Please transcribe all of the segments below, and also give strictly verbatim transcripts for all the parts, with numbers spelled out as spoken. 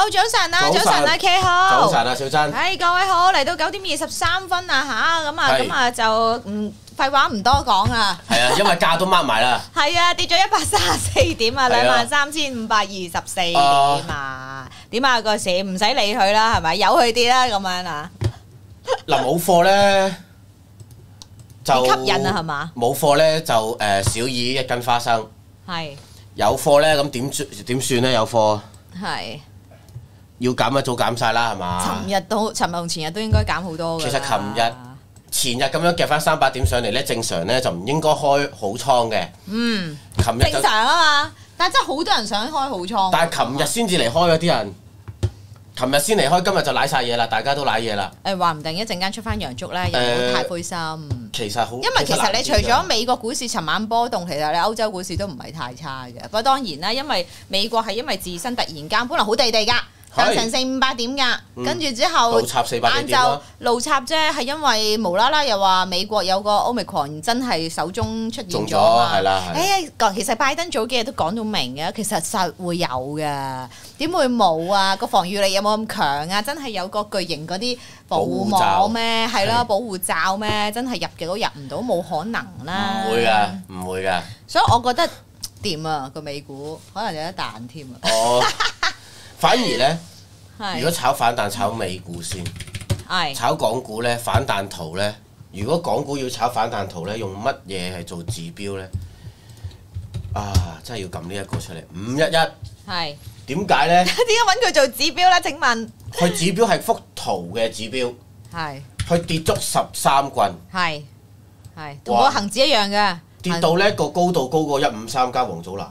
早晨啊，早晨啊 ，K 好， 早晨啊，小珍。 係各位好，嚟到九點二十三分啊吓，咁啊咁啊就唔廢話唔多講啊。 係啊，因為價都掹埋啦。 係啊，跌咗一百三十四點啊，兩萬三千五百二十四點啊。點啊個市唔使理佢啦，係咪？由佢跌啦咁樣啊。 嗱冇貨咧就吸引啊，係嘛？ 冇貨咧就誒小耳一斤花生。 係。 有貨咧咁點算點算咧？有貨。 係。 要減一早減晒啦，係嘛？ 尋日都，尋日同前日都應該減好多㗎。 其實琴日、前日咁樣夾翻三百點上嚟咧，正常咧就唔應該開好倉嘅。 嗯， 琴日正常啊嘛，但係真係好多人想開好倉。 但係琴日先至嚟開嗰啲人，琴日先嚟開，今日就瀨晒嘢啦，大家都瀨嘢啦。 誒話唔定一陣間出翻陽燭咧，又唔好太灰心。 其實好， 因為其實你除咗美國股市尋晚波動，其實你歐洲股市都唔係太差嘅。不過當然啦，因為美國係因為自身突然間本來好地地㗎。就成四五百點㗎，跟住之後晏晝路插啫，係因為無啦啦又話美國有個 Omicron 真係手中出現咗啊嘛，誒其實拜登早幾日都講到明嘅，其實實會有嘅，點會冇啊？個防禦力有冇咁強啊？真係有個巨型嗰啲保護網咩？係咯，保護罩咩？真係入嘅都入唔到，冇可能啦。 唔會㗎，唔會㗎。所以我覺得掂啊個美股，可能有得彈添啊。 哦，反而咧。如果炒反彈炒美股先，炒港股咧反彈圖咧，如果港股要炒反彈圖咧，用乜嘢係做指標咧？啊，真係要撳呢一個出嚟，五一一。係。點解咧？點解揾佢做指標咧？請問？ 佢指標係幅圖嘅指標。係。佢跌足十三棍。係。係。同個恆指一樣嘅。跌到呢個高度高過一五三加王祖藍。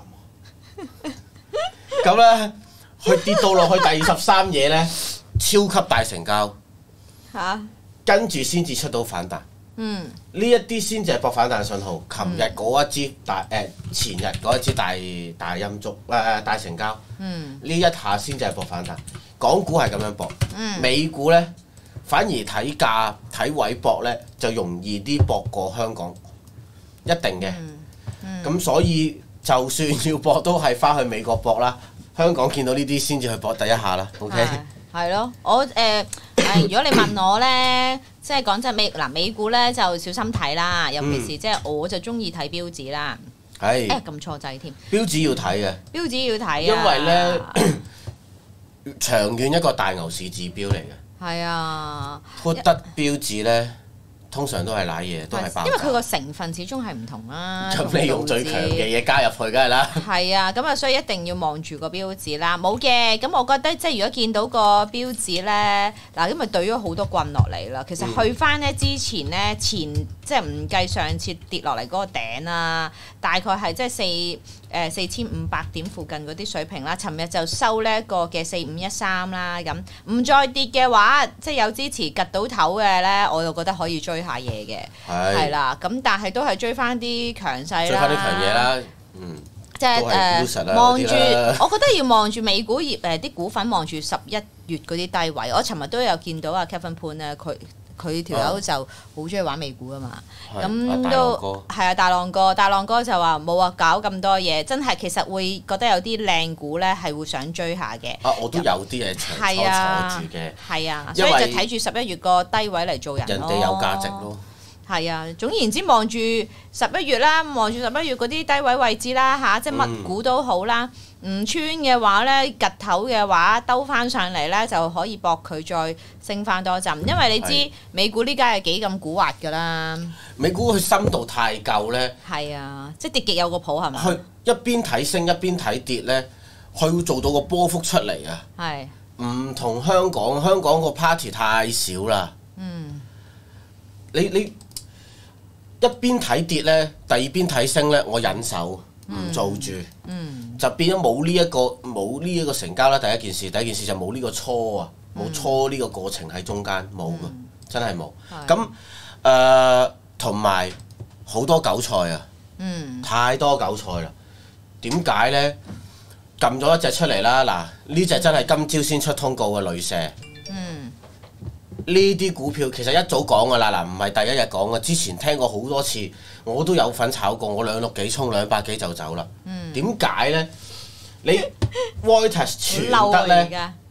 咁咧。佢跌到落去第十三嘢咧，超級大成交嚇，跟住先至出到反彈。嗯，呢一啲先至係博反彈信號。琴日嗰一支大誒、呃，前日嗰一支大大陰燭誒大成交。嗯，呢一下先至係博反彈。港股係咁樣博，嗯、美股咧反而睇價睇位博咧就容易啲博過香港，一定嘅。嗯，咁、嗯、所以就算要博都係翻去美國博啦。香港見到呢啲先至去搏第一下啦 ，OK？係咯，我誒誒、呃，如果你問我咧，即係講真美嗱美股咧就小心睇啦，尤其是即係、嗯、我就中意睇標指啦。係誒撳錯掣添。標指要睇嘅。標指要睇啊。因為咧長遠一個大牛市指標嚟嘅。係啊。Put 得標指咧。通常都係瀨嘢，都係爆。因為佢個成分始終係唔同啦。咁你用最強嘅嘢加入去，梗係啦。係啊，咁啊，所以一定要望住個標指啦。冇嘅，咁我覺得即係如果見到個標指咧，嗱，因為對咗好多棍落嚟啦。其實去翻咧之前咧，前即係唔計上次跌落嚟嗰個頂啦，大概係即係四誒四千五百點附近嗰啲水平啦。尋日就收呢一個嘅四五一三啦，咁唔再跌嘅話，即係有支持趌到頭嘅咧，我就覺得可以追下嘢嘅，係啦，咁但係都係追翻啲強勢啦，追翻啲強嘢啦，嗯，即係誒望住，我覺得要望住美股業誒啲股份望住十一月嗰啲低位。我尋日都有見到阿 Kevin Pan 咧，佢佢條友就好中意玩美股啊嘛，咁都係啊大浪哥，大浪哥就話冇啊搞咁多嘢，真係其實會覺得有啲靚股咧係會想追下嘅。啊，我都有啲嘢長坐住嘅，係啊，所以就睇住十一月個低位嚟做人咯。人哋有價值咯。係啊，總言之望住十一月啦，望住十一月嗰啲低位位置啦嚇，即係乜股都好啦。唔穿嘅話咧，趌頭嘅話兜翻上嚟咧，就可以搏佢再升翻多陣，因為你知美股呢家係幾咁蠱惑㗎啦。美股佢深度太夠咧。係啊，即係跌極有個譜係嘛？佢一邊睇升一邊睇跌咧，佢會做到個波幅出嚟啊！係唔同香港，香港個 party 太少啦。嗯，你你。一邊睇跌咧，第二邊睇升咧，我忍手唔做住，嗯、就變咗冇呢一個冇呢一個成交啦。第一件事，第一件事就冇呢個初啊，冇初呢個過程喺中間冇嘅，嗯、真係冇。咁誒同埋好多韭菜啊，嗯、太多韭菜啦。點解咧？撳咗一隻出嚟啦，嗱呢隻真係今朝先出通告嘅雷蛇。呢啲股票其實一早講㗎啦，嗱唔係第一日講嘅，之前聽過好多次，我都有份炒過，我兩六幾衝兩百幾就走啦。點解咧？你 Reuters 傳得咧，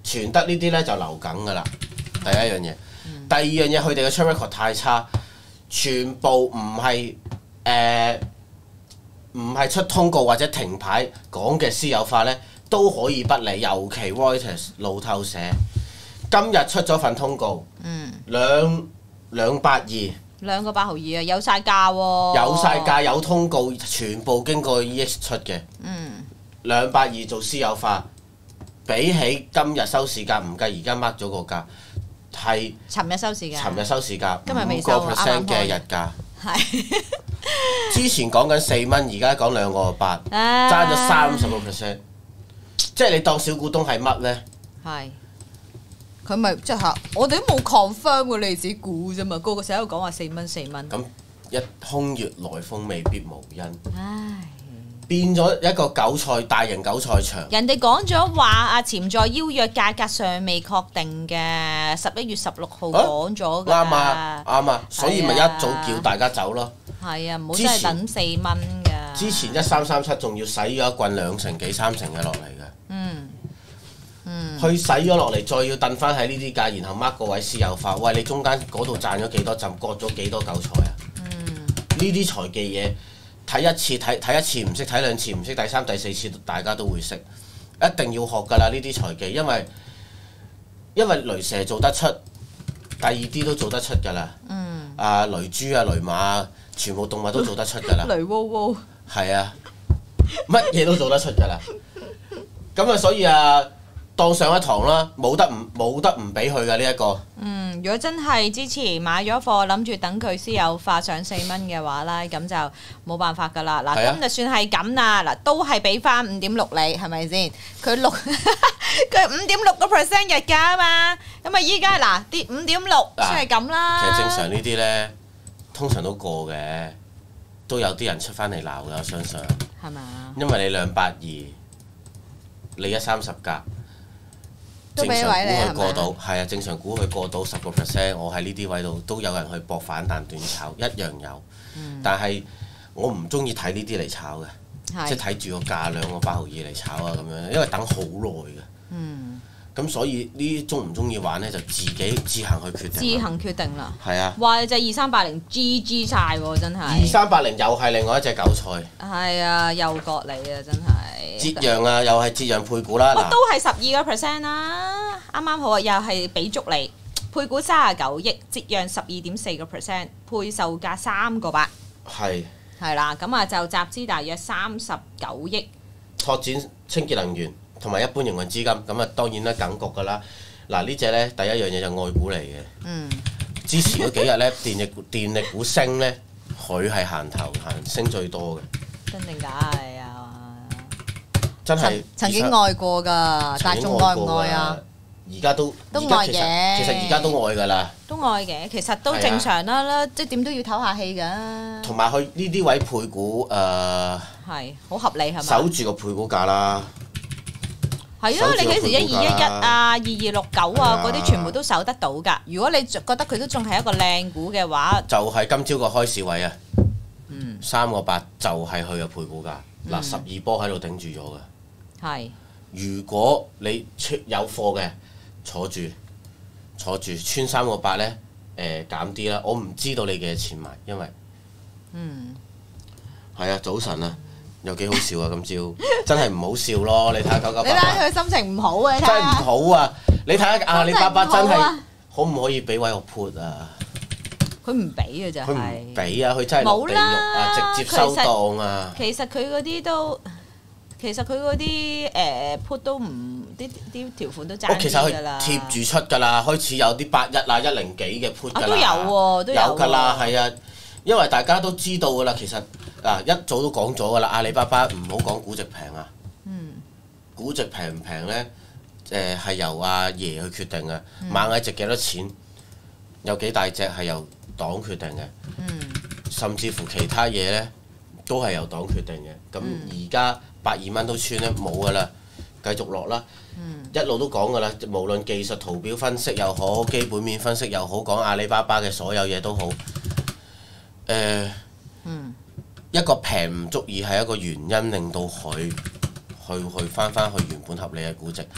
傳得呢啲咧就流緊㗎啦。第一樣嘢，嗯、第二樣嘢佢哋嘅 track record 太差，全部唔係誒唔係出通告或者停牌講嘅私有化咧都可以不理，尤其 Reuters 路透社今日出咗份通告，嗯、兩兩百二。 兩個八毫二啊，有晒價喎！ 有晒價，有通告，全部經過 E X 出嘅。嗯。兩百二做私有化，比起今日收市價唔計而家 mark 咗個價，係。尋日收市價。尋日收市價。今日未收。五個 percent 嘅日價。係。之前講緊四蚊，而家講兩個八，爭咗三十個 percent。即係你當小股東係乜呢？係。 佢咪即係我哋都冇 confirm 喎，你哋自己估啫嘛，個個成日喺度講話四蚊四蚊。 咁一空穴來風未必無因。唉，變咗一個韭菜大型韭菜場。 人哋講咗話啊，潛在邀約價格尚未確定嘅，十一月十六號講咗㗎。 啱啊，啱啊，所以咪一早叫大家走咯。 係啊，唔好真係等四蚊㗎。 之前一三三七仲要洗咗一棍兩成幾三成嘅落嚟嘅。嗯。佢洗咗落嚟，再要燉翻喺呢啲價，然後 mark 個位私有化。喂，你中間嗰度賺咗幾多陣，割咗幾多韭菜啊？呢啲財技嘢睇一次睇睇一次唔識，睇兩次唔識，第三第四次大家都會識，一定要學㗎啦！呢啲財技，因為因為雷蛇做得出，第二啲都做得出㗎啦。嗯。啊，雷豬啊，雷馬啊，全部動物都做得出㗎啦。雷喎喎。係啊，乜嘢都做得出㗎啦。咁啊，所以啊。當上一堂啦，冇得唔冇得唔俾佢嘅呢一個。 嗯，如果真係之前買咗貨，諗住等佢私有化上四蚊嘅話咧，咁就冇辦法㗎啦。嗱，咁就算係咁啦，嗱都係俾翻五點六厘，係咪先？佢六佢五點六個 percent 日價啊嘛，咁啊依家嗱跌五點六，算係咁啦。 其實正常呢啲咧，通常都過嘅，都有啲人出翻嚟鬧嘅，我相信。係嘛？因為你兩百二，你一三十格。正常估佢過到，係啊！正常估佢過到十個 percent，我喺呢啲位度都有人去搏反彈短炒，一樣有。嗯、但係我唔中意睇呢啲嚟炒嘅，是即係睇住個價兩個八毫二嚟炒啊咁樣，因為等好耐嘅。嗯。咁所以呢啲中唔中意玩咧，就自己自行去決定。自行決定啦。 係啊。 哇！隻二三八零 G G 晒喎，真係。 二三八零又係另外一隻韭菜。 係啊，又割你啊，真係。 折讓啊，又係折讓配股啦。 都係十二個 percent 啦，啱啱好啊，又係俾足你配股三十九億，折讓十二點四個 percent，配售價三個八。係。係啦，咁啊就集資大約三十九億。 拓展清潔能源。同埋一般營運資金，咁啊當然啦，梗局㗎啦。嗱呢隻咧第一樣嘢就愛股嚟嘅。嗯。之前嗰幾日咧，電力電力股升咧，佢係行頭行升最多嘅。 真定假係啊？ 真係曾經愛過㗎，但係仲愛唔愛啊？ 而家都都愛嘅。 其實而家都愛㗎啦。 都愛嘅，其實都正常啦啦，即係點都要唞下氣㗎。 同埋佢呢啲位配股誒。 係好合理係咪？ 守住個配股價啦。 係啊，你幾時一二一一啊、二二六九啊嗰啲全部都守得到㗎。如果你覺得佢都仲係一個靚股嘅話， 就係今朝個開市位啊，嗯，三個八就係佢嘅配股價。嗱、嗯，十二波喺度頂住咗㗎。係是。如果你出有貨嘅，坐住坐住穿三個八咧，誒減啲啦。我唔知道你幾多錢買，因為嗯係啊，早晨啊。有幾好笑啊！今朝真係唔好笑咯！你睇下九九八八， 你睇下佢心情唔好啊！ 真係唔好啊！你睇下阿里巴巴真係可唔可以俾位我 put 啊？ 佢唔俾嘅就係。佢唔俾啊！佢真係落地獄啊！直接收檔啊！ 其實佢嗰啲都，其實佢嗰啲誒 put 都唔啲啲條款都爭啲㗎啦。 其實佢貼住出㗎啦，開始有啲八一啊、一零幾嘅 put 㗎啦。 都有喎，都有㗎啦，係啊，因為大家都知道㗎啦，其實。嗱，一早都講咗㗎啦，阿里巴巴唔好講估值平啊。嗯。估值平唔平咧？誒、呃、係由阿爺去決定嘅。嗯、螞蟻值幾多錢？有幾大隻係由黨決定嘅。嗯。甚至乎其他嘢咧，都係由黨決定嘅。咁而家百二蚊都穿咧，冇㗎啦，繼續落啦。嗯。一路都講㗎啦，無論技術圖表分析又好，基本面分析又好，講阿里巴巴嘅所有嘢都好。誒、呃。嗯。一個平唔足以係一個原因，令到佢去去翻翻去原本合理嘅估值。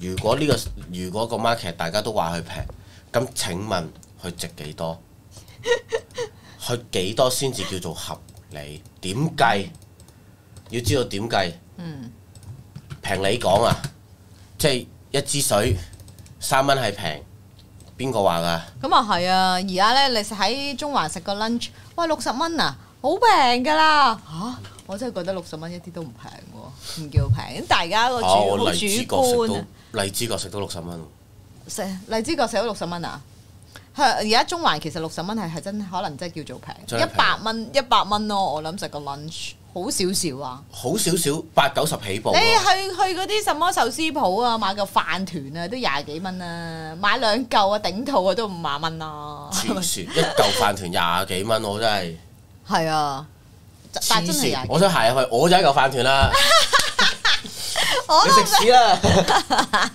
如果呢、呢個如果個 market 大家都話佢平，咁請問佢值幾多？佢幾多先至叫做合理？點計？要知道點計？嗯，平你講啊，即係一支水三蚊係平，邊個話㗎？ 咁啊係啊！而家咧，你喺中環食個 lunch， 哇六十蚊啊，好平㗎啦嚇！我真係覺得六十蚊一啲都唔平喎，唔叫平。大家個主好、哦、主觀啊！ 荔枝角食到六十蚊， 食荔枝角食到六十蚊啊！而家中環其實六十蚊係係真可能真係叫做平，一百蚊一百蚊咯。我諗食個 lunch 好少少啊， 好少少八九十起步。 你去去嗰啲什麼壽司鋪啊，買嚿飯團啊都廿幾蚊啊，買兩嚿啊頂肚啊都五萬蚊啦。 黐線，一嚿飯團廿幾蚊，我真係係啊，但真係廿幾蚊。 我想行入去，我就一嚿飯團啦。你食屎啦！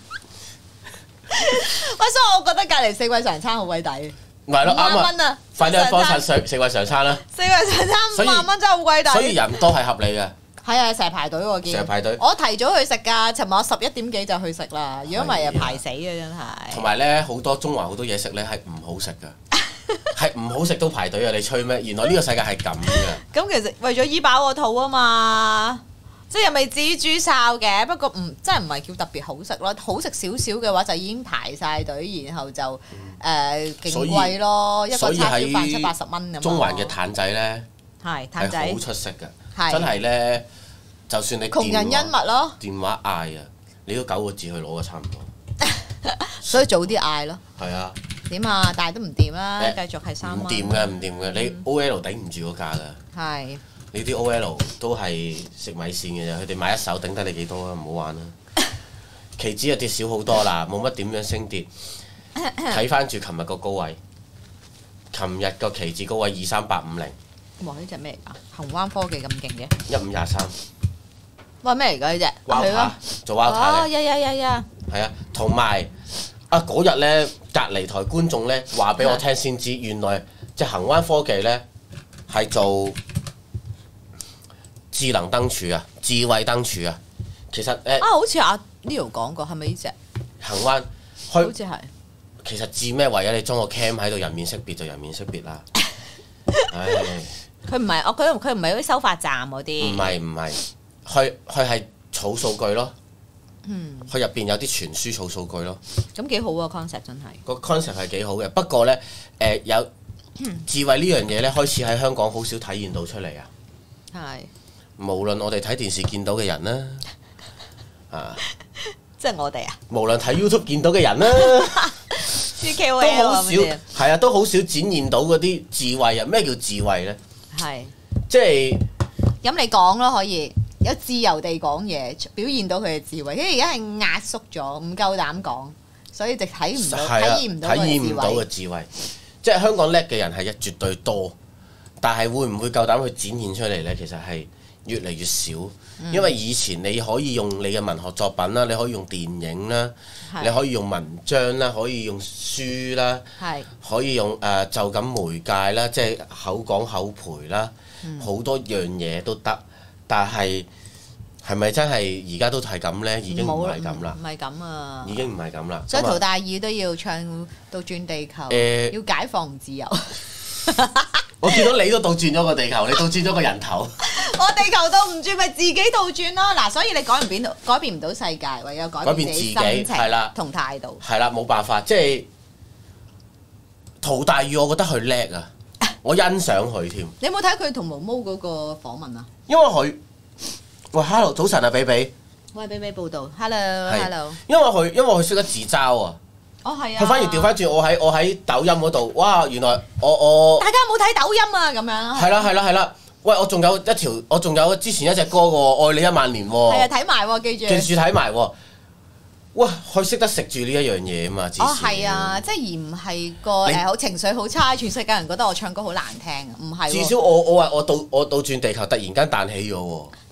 喂，所以我覺得隔離四季常餐好鬼抵， 唔係咯，啱啊！快啲去幫襯四四季常餐啦！ 四季常餐五萬蚊真係好鬼抵， 所以人多係合理嘅。 係啊，成日排隊我見。成日排隊。 我提早去食㗎，尋日我十一點幾就去食啦。如果唔係啊，排死嘅真係。 同埋咧，好多中環好多嘢食咧係唔好食㗎，係唔好食都排隊啊！你吹咩？原來呢個世界係咁㗎。 咁其實為咗醫飽個肚啊嘛。即係又未至於豬哨嘅，不過唔真係唔係叫特別好食咯。好食少少嘅話就已經排晒隊，然後就誒勁貴咯，一個叉燒飯七八十蚊咁。 中環嘅譚仔咧係譚仔好出色㗎，真係咧，就算你窮人恩物咯， 電話嗌啊，你都九個字去攞嘅差唔多。 所以早啲嗌咯。 係啊。 點啊？但係都唔掂啦，繼續係三蚊。 唔掂嘅，唔掂嘅，你 O L 頂唔住嗰價㗎。係。呢啲 O L 都係食米線嘅啫，佢哋買一手頂得你幾多啊？唔好玩啦！期指又跌少好多啦，冇乜點樣升跌。睇翻住琴日個高位，琴日個期指高位二三八五零。 哇！呢隻咩嚟㗎？恒灣科技咁勁嘅？ 一五廿三。 哇！咩嚟㗎呢隻？ 係咯，做 Wildcat 嘅。 哦，呀呀呀呀！ 係啊，同埋啊嗰日咧，隔離台觀眾咧話俾我聽先知，原來隻恒灣科技咧係做智能燈柱啊，智慧燈柱啊，其實誒啊，好似阿 Leo 講過，係咪呢隻？ 恒灣， 好似係。 其實智咩位啊？你裝個 cam 喺度，人面識別就人面識別啦。唉， 佢唔係，我佢佢唔係嗰啲收發站嗰啲。 唔係唔係，佢佢係儲數據咯。 嗯。 佢入邊有啲傳輸儲數據咯。 咁幾好啊 concept 真係。 個 concept 係幾好嘅，不過咧誒、呃、有智慧呢樣嘢咧，開始喺香港好少體現到出嚟啊。係。無論我哋睇電視見到嘅人啦，啊，即係我哋啊。 無論睇 YouTube 見到嘅人啦，都好少，係啊，都好少展現到嗰啲智慧啊！咩叫智慧咧？係，即係咁你講咯，可以有自由地講嘢，表現到佢嘅智慧。因為而家係壓縮咗，唔夠膽講，所以就睇唔到，體驗唔到體驗唔到嘅智慧。即係香港叻嘅人係一絕對多，但係會唔會夠膽去展現出嚟咧？其實係越嚟越少，因為以前你可以用你嘅文學作品啦，你可以用電影啦，你可以用文章啦，可以用書啦，可以用誒就咁媒介啦，即係口講口賠啦，好多樣嘢都得。但係係咪真係而家都係咁呢？已經唔係咁啦， 唔係咁啊， 已經唔係咁啦。 所以陶大宇都要唱倒轉地球，誒要解放唔自由。 我見到你都倒轉咗個地球，你倒轉咗個人頭。 我地球倒唔轉，咪自己倒轉咯。嗱，所以你改唔變到，改變唔到世界，唯有改變自己心情同態度。 係啦，冇辦法，即係陶大宇，我覺得佢叻啊，我欣賞佢添。 你有冇睇佢同毛毛嗰個訪問啊？ 因為佢，喂 ，hello， 早晨啊，比比。 我係比比報道 ，hello，hello。 因為佢，因為佢識得自嘲啊。 哦，係啊！ 佢反而調翻轉，我喺我喺抖音嗰度，哇！原來我我大家有冇睇抖音啊？咁樣係啦係啦係啦，喂！我仲有一條，我仲有之前一隻歌喎，愛你一萬年喎。 係啊，睇埋喎，記住。 記住睇埋喎。哇！佢識得食住呢一樣嘢啊嘛，之前。 哦，係啊，即係而唔係個誒好情緒好差，全世界人覺得我唱歌好難聽啊，唔係。 至少我我話我倒我倒轉地球突然間彈起咗喎。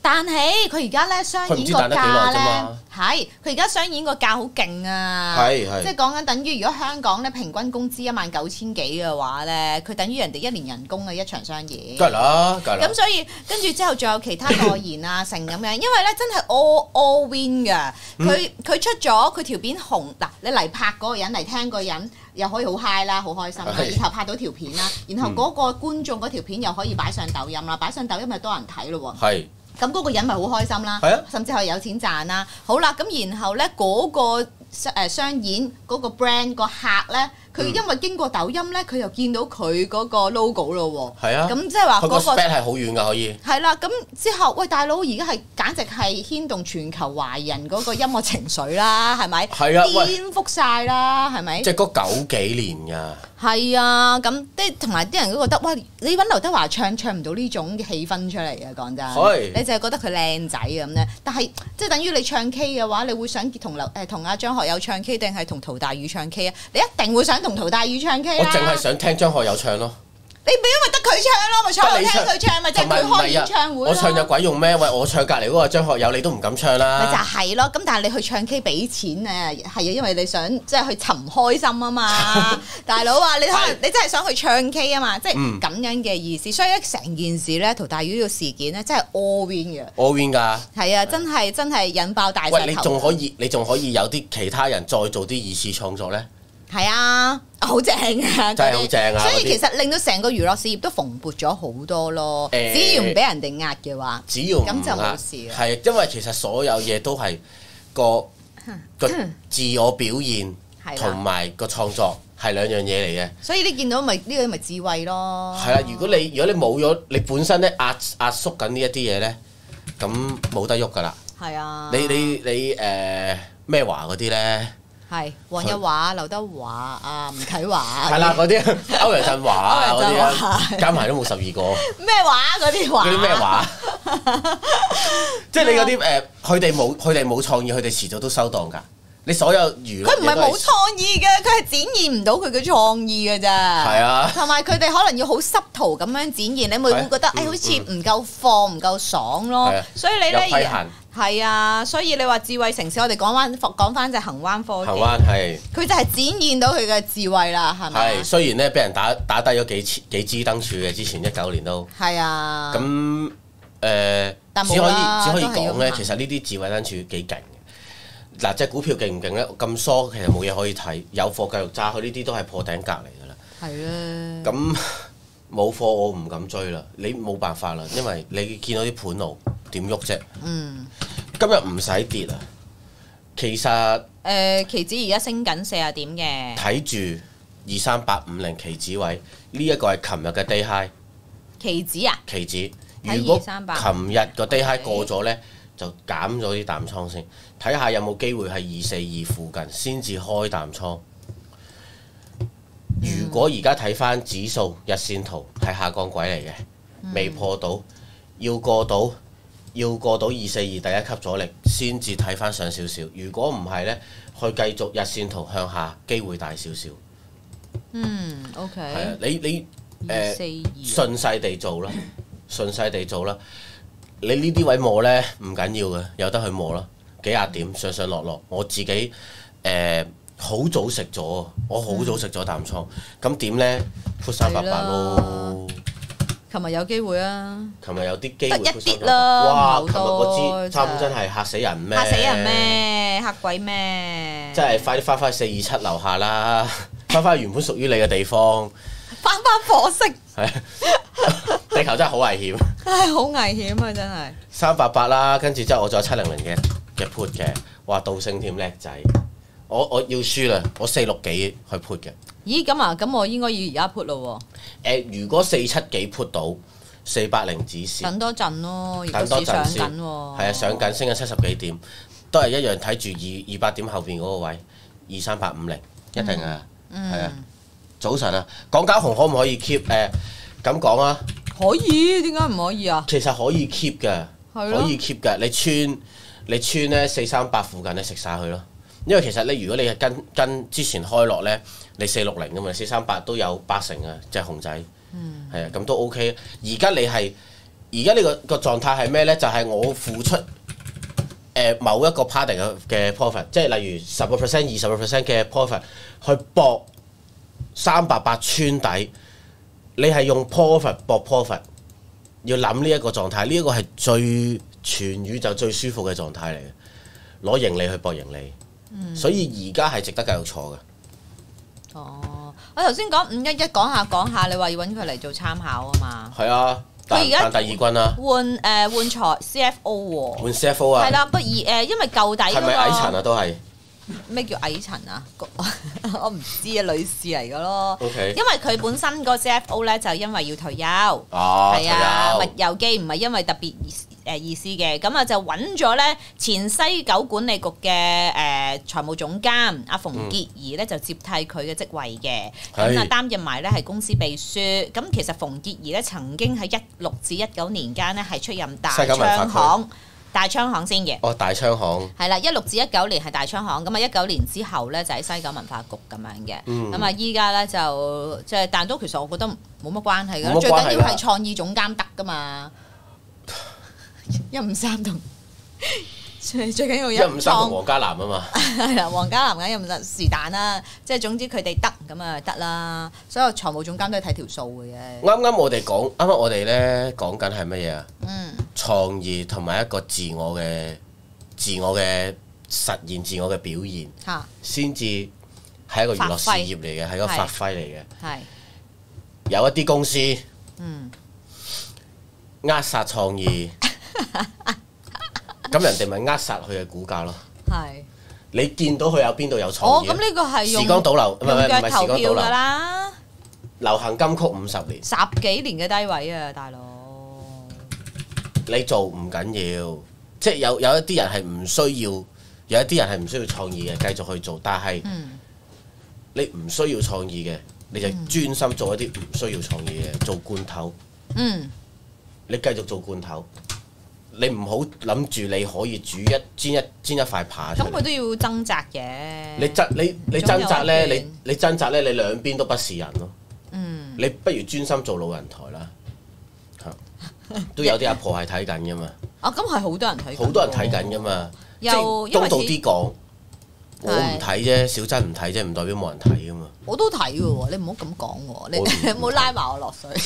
但係佢而家咧商演個價咧，係佢而家商演個價好勁啊！ 係係， 即係講緊等於如果香港咧平均工資一萬九千幾嘅話咧，佢等於人哋一年人工嘅一場商演。 梗係啦，梗係啦。 咁所以跟住之後仲有其他代言啊，成咁樣，因為咧真係 all all win 㗎。佢佢出咗佢條片紅嗱，你嚟拍嗰個人嚟聽嗰個人又可以好 high 啦，好開心啦，然後拍到條片啦，然後嗰個觀眾嗰條片又可以擺上抖音啦，擺上抖音咪多人睇咯喎。係。咁嗰個人咪好開心啦，啊、甚至係有錢賺啦。好啦，咁然後咧嗰、嗰個誒商演嗰個 brand 個客咧，佢因為經過抖音咧，佢又見到佢嗰個 logo 咯喎。係啊，咁即係話嗰個 spec 係好遠㗎，可以。係啦，咁之後喂大佬，而家係簡直係牽動全球華人嗰個音樂情緒啦，係咪？係啊，顛覆晒啦，係咪？即係嗰九幾年㗎。係啊，咁即係同埋啲人都覺得，喂，你揾劉德華唱唱唔到呢種嘅氣氛出嚟嘅，講真。係。你就係覺得佢靚仔咁咧，但係即係等於你唱 K 嘅話，你會想同劉誒同阿張學友唱 K 定係同陶大宇唱 K 啊？你一定會想同陶大宇唱 K 啦。我淨係想聽張學友唱咯。你咪因為得佢唱咯，咪坐嚟聽佢唱，咪即係佢開演唱會咯。我唱有鬼用咩？喂，我唱隔離嗰個張學友，你都唔敢唱啦。咪就係咯，咁但係你去唱 K 俾錢啊，係啊，因為你想即係去尋開心啊嘛，大佬啊，你可能你真係想去唱 K 啊嘛，即係咁樣嘅意思。所以成件事咧，陶大宇呢個事件咧，真係 all win 嘅。all win 㗎。係啊，真係真係引爆大石頭。喂，你仲可以，你仲可以有啲其他人再做啲二次創作咧？係啊，好正啊！真係好正啊！所以其實令到成個娛樂事業都蓬勃咗好多咯。欸、只要唔俾人哋壓嘅話，只要咁就冇事。係因為其實所有嘢都係個個自我表現同埋個創作係兩樣嘢嚟嘅。所以你見到咪呢個咪智慧咯？係啦，如果你如果你冇咗你本身咧壓壓縮緊呢一啲嘢咧，咁冇得喐噶啦。係啊，你你你誒咩華嗰啲咧？係黃日華、劉德華啊、吳啟華，係啦嗰啲歐陽震華啊嗰啲啊，加埋都冇十二個。咩話嗰啲話？嗰啲咩話？即係你嗰啲誒，佢哋冇佢哋冇創意，佢哋遲早都收檔㗎。你所有娛樂佢唔係冇創意嘅，佢係展現唔到佢嘅創意㗎咋。係啊，同埋佢哋可能要好濕圖咁樣展現，你會會覺得誒好似唔夠放唔夠爽咯。所以你咧係啊，所以你話智慧城市，我哋講翻講翻隻恒灣科技，恒灣係佢就係展現到佢嘅智慧啦，係咪？係雖然咧，俾人打打低咗幾千幾支燈柱嘅，之前一九年都係啊。咁誒，呃、只可以只可以講咧，其實呢啲智慧燈柱幾勁嘅。嗱，隻股票勁唔勁咧？咁疏其實冇嘢可以睇，有貨繼續揸，佢呢啲都係破頂格嚟㗎啦。係啊。咁冇貨我唔敢追啦，你冇辦法啦，因為你見到啲盤路點喐啫。嗯。今日唔使跌啊！其實誒、呃，期指而家升緊四十點嘅。睇住二三八五零期指位，呢、這、一個係琴日嘅 day high。期指啊？期指。如果琴日個 day high 過咗咧，就減咗啲淡倉先，睇下有冇機會係二四二附近先至開淡倉。如果而家睇翻指數日線圖係下降軌嚟嘅，未破到，要過到。要過到二四二第一級阻力先至睇翻上少少，如果唔係呢，去繼續日線圖向下機會大少少。嗯 ，OK。係啊，你你誒順勢地做啦，順勢地做啦。你呢啲位摸呢唔緊要嘅，有得去摸啦。幾廿點上上落落，我自己誒好、呃、早食咗，我好早食咗啖倉。咁點、嗯、呢？撲三百八咯。琴日有機會啊！琴日有啲機會，得一啲啦。哇！琴日嗰支差真係嚇死人咩？嚇死人咩？嚇鬼咩？真係快啲翻返去四二七樓下啦！翻返去原本屬於你嘅地方。翻返火星。係。地球真係好危險。唉，好危險啊！真係。三百八啦，跟住之後我再有七零零嘅嘅 put 嘅，哇倒升添叻仔！我我要輸啦，我四六幾去 put 嘅。咦咁啊，咁我應該要而家 put 咯喎。誒，如果四七幾 put 到四八零止蝕，等多陣咯。等多陣先。係啊，上緊升緊七十幾點，都係一樣睇住二二百點後邊嗰個位，二三八五零一定啊。嗯。係啊。早晨啊，港交紅可唔可以 keep？誒，咁講啊。可以，點解唔可以啊？其實可以 keep 嘅，可以 keep 嘅。你穿你穿咧四三八附近你食晒佢咯。因為其實你如果你係跟跟之前開落咧，你四六零㗎嘛，四三八都有八成啊，隻熊仔，係啊、嗯，咁都 OK。而家你係而家呢個個狀態係咩咧？就係、是、我付出誒、呃、某一個 part 嘅嘅 profit，即係例如十個 percent、二十個 percent 嘅 profit 去搏三百八穿底，你係用 profit 搏 profit，要諗呢一個狀態，呢、這、一個係最全宇宙最舒服嘅狀態嚟嘅，攞盈利去搏盈利，嗯、所以而家係值得繼續坐嘅。 哦，我頭先講五一一講下講下，你話要揾佢嚟做參考啊嘛。 係啊。佢而家第二軍啦， 換誒換財 C F O 喎， 換 C F O 啊， 係啦，不過而誒因為舊底嗰個係咪矮層啊？都係咩叫矮層啊？我唔知啊，女士嚟嘅咯。 Okay. 因為佢本身個 C F O 咧就因為要退休，係、 哦、 啊，物郵機唔係因為特別誒意思嘅，咁啊就揾咗咧前西九管理局嘅誒、呃、財務總監阿馮潔儀咧就接替佢嘅職位嘅，咁啊擔任埋咧係公司秘書。咁其實馮潔儀咧曾經喺一六至一九年間咧係出任大昌行。大昌行先嘅， 哦，大昌行係啦，一六至一九年係大昌行，咁啊一九年之後咧就喺西九文化局咁樣嘅，咁啊依家咧就即係，但都其實我覺得冇乜關係嘅，最緊要係創意總監得噶嘛，一五三同最最緊要一五三同黃嘉南啊嘛， 係啦，黃嘉南梗係唔得是但啦，即係總之佢哋得咁啊得啦，所有財務總監都係睇條數嘅啫。 啱啱我哋講，啱啱我哋咧講緊係乜嘢啊？ 嗯。 創意同埋一個自我嘅自我嘅實現、自我嘅表現，先至係一個娛樂事業嚟嘅，係一個發揮嚟嘅。係有一啲公司，嗯，扼殺創意，咁人哋咪扼殺佢嘅股價咯。係你見到佢有邊度有創意？哦，咁呢個係用時光倒流，唔係唔係唔係時光倒流㗎啦。流行金曲五十年，十幾年嘅低位啊，大佬。 你做唔緊要，即係有有一啲人係唔需要，有一啲人係唔需要創意嘅，繼續去做。但係、嗯、你唔需要創意嘅，你就專心做一啲唔需要創意嘅，做罐頭。嗯，你繼續做罐頭，你唔好諗住你可以煮一煎一煎一塊扒出嚟。咁佢都要掙扎嘅。 你掙你你掙扎咧，你你掙扎咧，你兩邊都不是人咯。嗯，你不如專心做老人台啦。都有啲阿婆係睇緊噶嘛？ 啊，咁係好多人睇， 好多人睇緊噶嘛。即係公道啲講，我唔睇啫，小珍唔睇啫，唔代表冇人睇噶嘛。 我都睇嘅喎，你唔好咁講喎，你唔好拉埋我落水。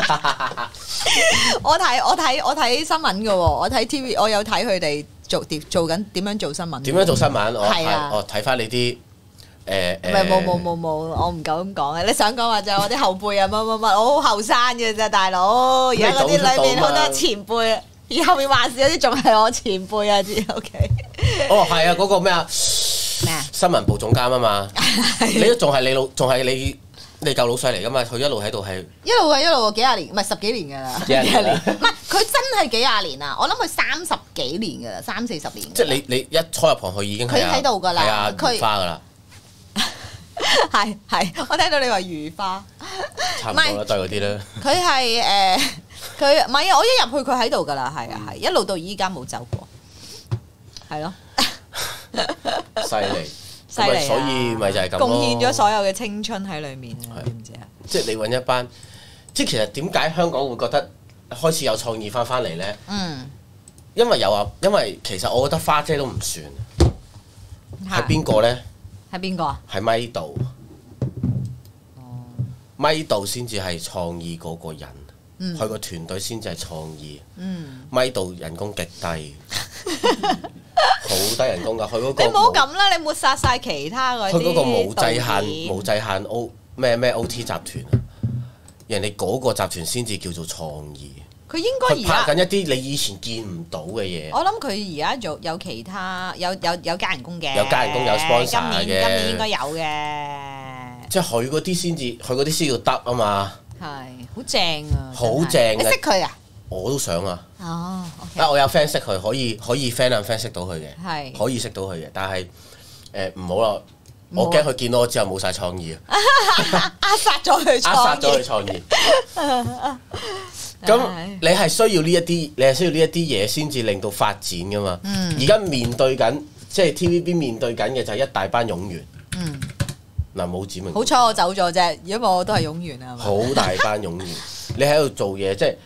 我睇我睇我睇新聞嘅喎，我睇 T V， 我有睇佢哋做點做緊點樣做新聞。 點樣做新聞？我係我睇翻你啲。誒唔係冇冇冇冇，我唔夠咁講嘅。你想講話就係我啲後輩啊乜乜乜，我好後生嘅啫，大佬。而家嗰啲裏面好多前輩，而後面話事嗰啲仲係我前輩啊，知 OK？ 哦，係啊，嗰個咩啊？咩啊？新聞部總監啊嘛，你都仲係你老，仲係你你舊老細嚟噶嘛？佢一路喺度係一路係一路幾廿年，唔係十幾年㗎啦。幾廿年？唔係佢真係幾廿年啊！我諗佢三十幾年㗎啦，三四十年。 即係你你一初入行，佢已經佢喺度㗎啦， 係啊，佢花㗎啦。 係係，我聽到你話如花， 差唔多啦，都係嗰啲啦。 佢係誒，佢唔係啊！我一入去佢喺度㗎啦，係啊係，一路到依家冇走過，係咯。 犀利，犀利，所以咪就係咁咯。 貢獻咗所有嘅青春喺裡面啊！知唔知啊？ 即係你揾一班，即係其實點解香港會覺得開始有創意翻翻嚟咧？嗯，因為有啊，因為其實我覺得花姐都唔算，係邊個咧？ 係邊個啊？ 係咪度？哦，咪度先至係創意嗰個人，佢個團隊先至係創意。嗯，咪度人工極低，好低人工㗎。佢嗰個你唔好咁啦，你抹殺晒其他嗰啲。 佢嗰個無制限、無制限 O 咩咩 O T 集團啊！人哋嗰個集團先至叫做創意。 佢應該而家拍緊一啲你以前見唔到嘅嘢。 我諗佢而家做有其他有有有加人工嘅， 有加人工有 sponsor 嘅。 今年今年應該有嘅。 即係佢嗰啲先至，佢嗰啲先要得啊嘛。 係，好正啊！ 好正！ 你識佢啊？ 我都想啊。 哦， 啊，我有 friend 識佢，可以可以 friend 啊 friend 識到佢嘅， 係可以識到佢嘅，但係誒唔好啦，我驚佢見到我之後冇晒創意啊， 扼殺咗佢， 扼殺咗佢創意。咁你係需要呢一啲，你係需要呢一啲嘢先至令到發展噶嘛？而家、嗯、面對緊，即係 T V B 面對緊嘅就係一大班冗員。嗯，嗱冇指明。 好彩我走咗啫，如果我都係冗員啊。 好大班冗員，你喺度做嘢，即係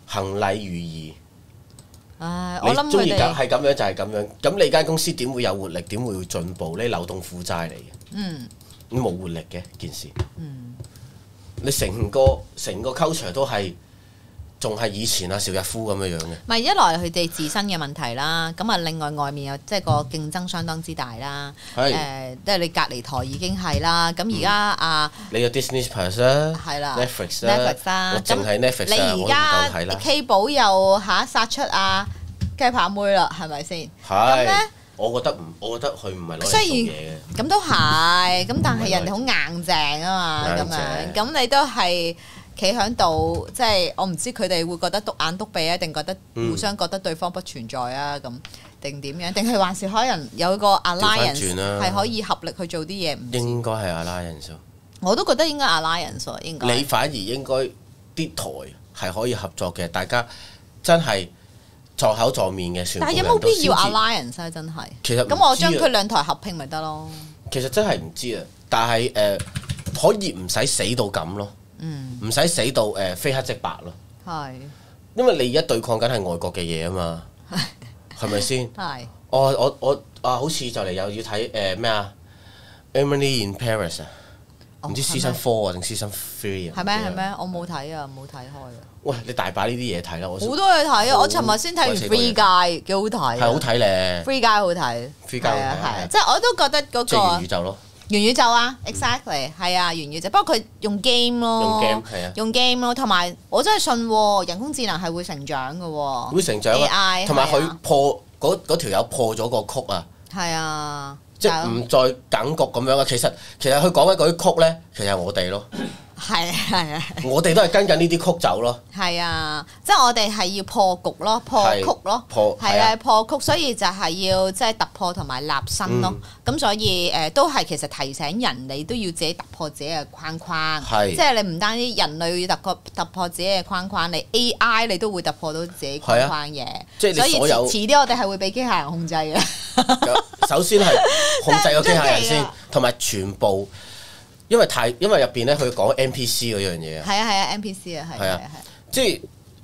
行禮如儀。 唉，我諗你中意佢哋係咁樣就係咁樣，咁你間公司點會有活力？點會進步？呢流動負債嚟嘅， 嗯， 冇活力嘅件事。嗯，你成個成個 culture 都係仲係以前啊邵逸夫咁樣樣嘅。 唔係一來佢哋自身嘅問題啦，咁啊另外外面又即係個競爭相當之大啦。 係誒，即係你隔離台已經係啦，咁而家啊， 你有 Disney Plus 啦， 係啦 ，Netflix 啦 ，Netflix 啦， 我淨係 Netflix 啊， 你而我唔夠睇啦家 K 寶又下殺出啊雞扒妹啦，係咪先？咁咧係，我覺得唔，我覺得佢唔係攞嚟做雖嘢然嘅。 咁都係，咁但係人哋好硬淨啊嘛，咁硬淨樣咁你都係企喺度，即係我唔知佢哋會覺得篤眼篤鼻啊，定覺得互相覺得對方不存在啊，咁定點樣？定係還是可能有個 alliance 係可以合力去做啲嘢？唔知應該係 alliance。 我都覺得應該 alliance 喎，應該。 你反而應該啲台係可以合作嘅，大家真係助口助面嘅算。 但係有冇必要 alliance 啊？真係。 其實咁我將佢兩台合併咪得咯。 其實真係唔知啊，但係誒、呃、可以唔使死到咁咯，唔使、嗯、死到誒、呃、非黑即白咯。係是。因為你而家對抗緊係外國嘅嘢啊嘛，係咪先？係是。我我我啊，好似就嚟又要睇誒咩啊？Emily in Paris 啊！唔知 season four 啊定 season three 啊？ 係咩係咩？我冇睇啊，冇睇開啊。 喂，你大把呢啲嘢睇啦，我好多嘢睇啊！我尋日先睇完 Free Guy，幾好睇。係好睇咧。 Free Guy 好睇。 Free Guy 係啊係，即係我都覺得嗰個元宇宙咯。 元宇宙啊 ，exactly 係啊，元宇宙。不過佢用 game 咯， 用 game 係啊， 用 game 咯，同埋我真係信喎，人工智能係會成長嘅喎。 會成長啊！ A I 同埋佢破嗰嗰條友破咗個曲啊！ 係啊。 即係唔再梗局咁樣啊！其實其實佢講緊嗰啲曲咧，其實係我哋咯。係啊係啊！我哋都係跟緊呢啲曲走咯。係啊，即係我哋係要破局咯，破曲咯，破係啊破曲，所以就係要即係突破同埋立新咯。咁所以誒都係其實提醒人，你都要自己突破自己嘅框框。係，即係你唔單止人類要突破突破自己嘅框框，你 A I 你都會突破到自己框框嘅。即係所以遲啲我哋係會俾機械人控制嘅。首先係控制個機械人先，同埋全部，因為太因為入邊咧佢講 N P C 嗰樣嘢啊。係啊係啊 N P C 啊係。係啊係。即係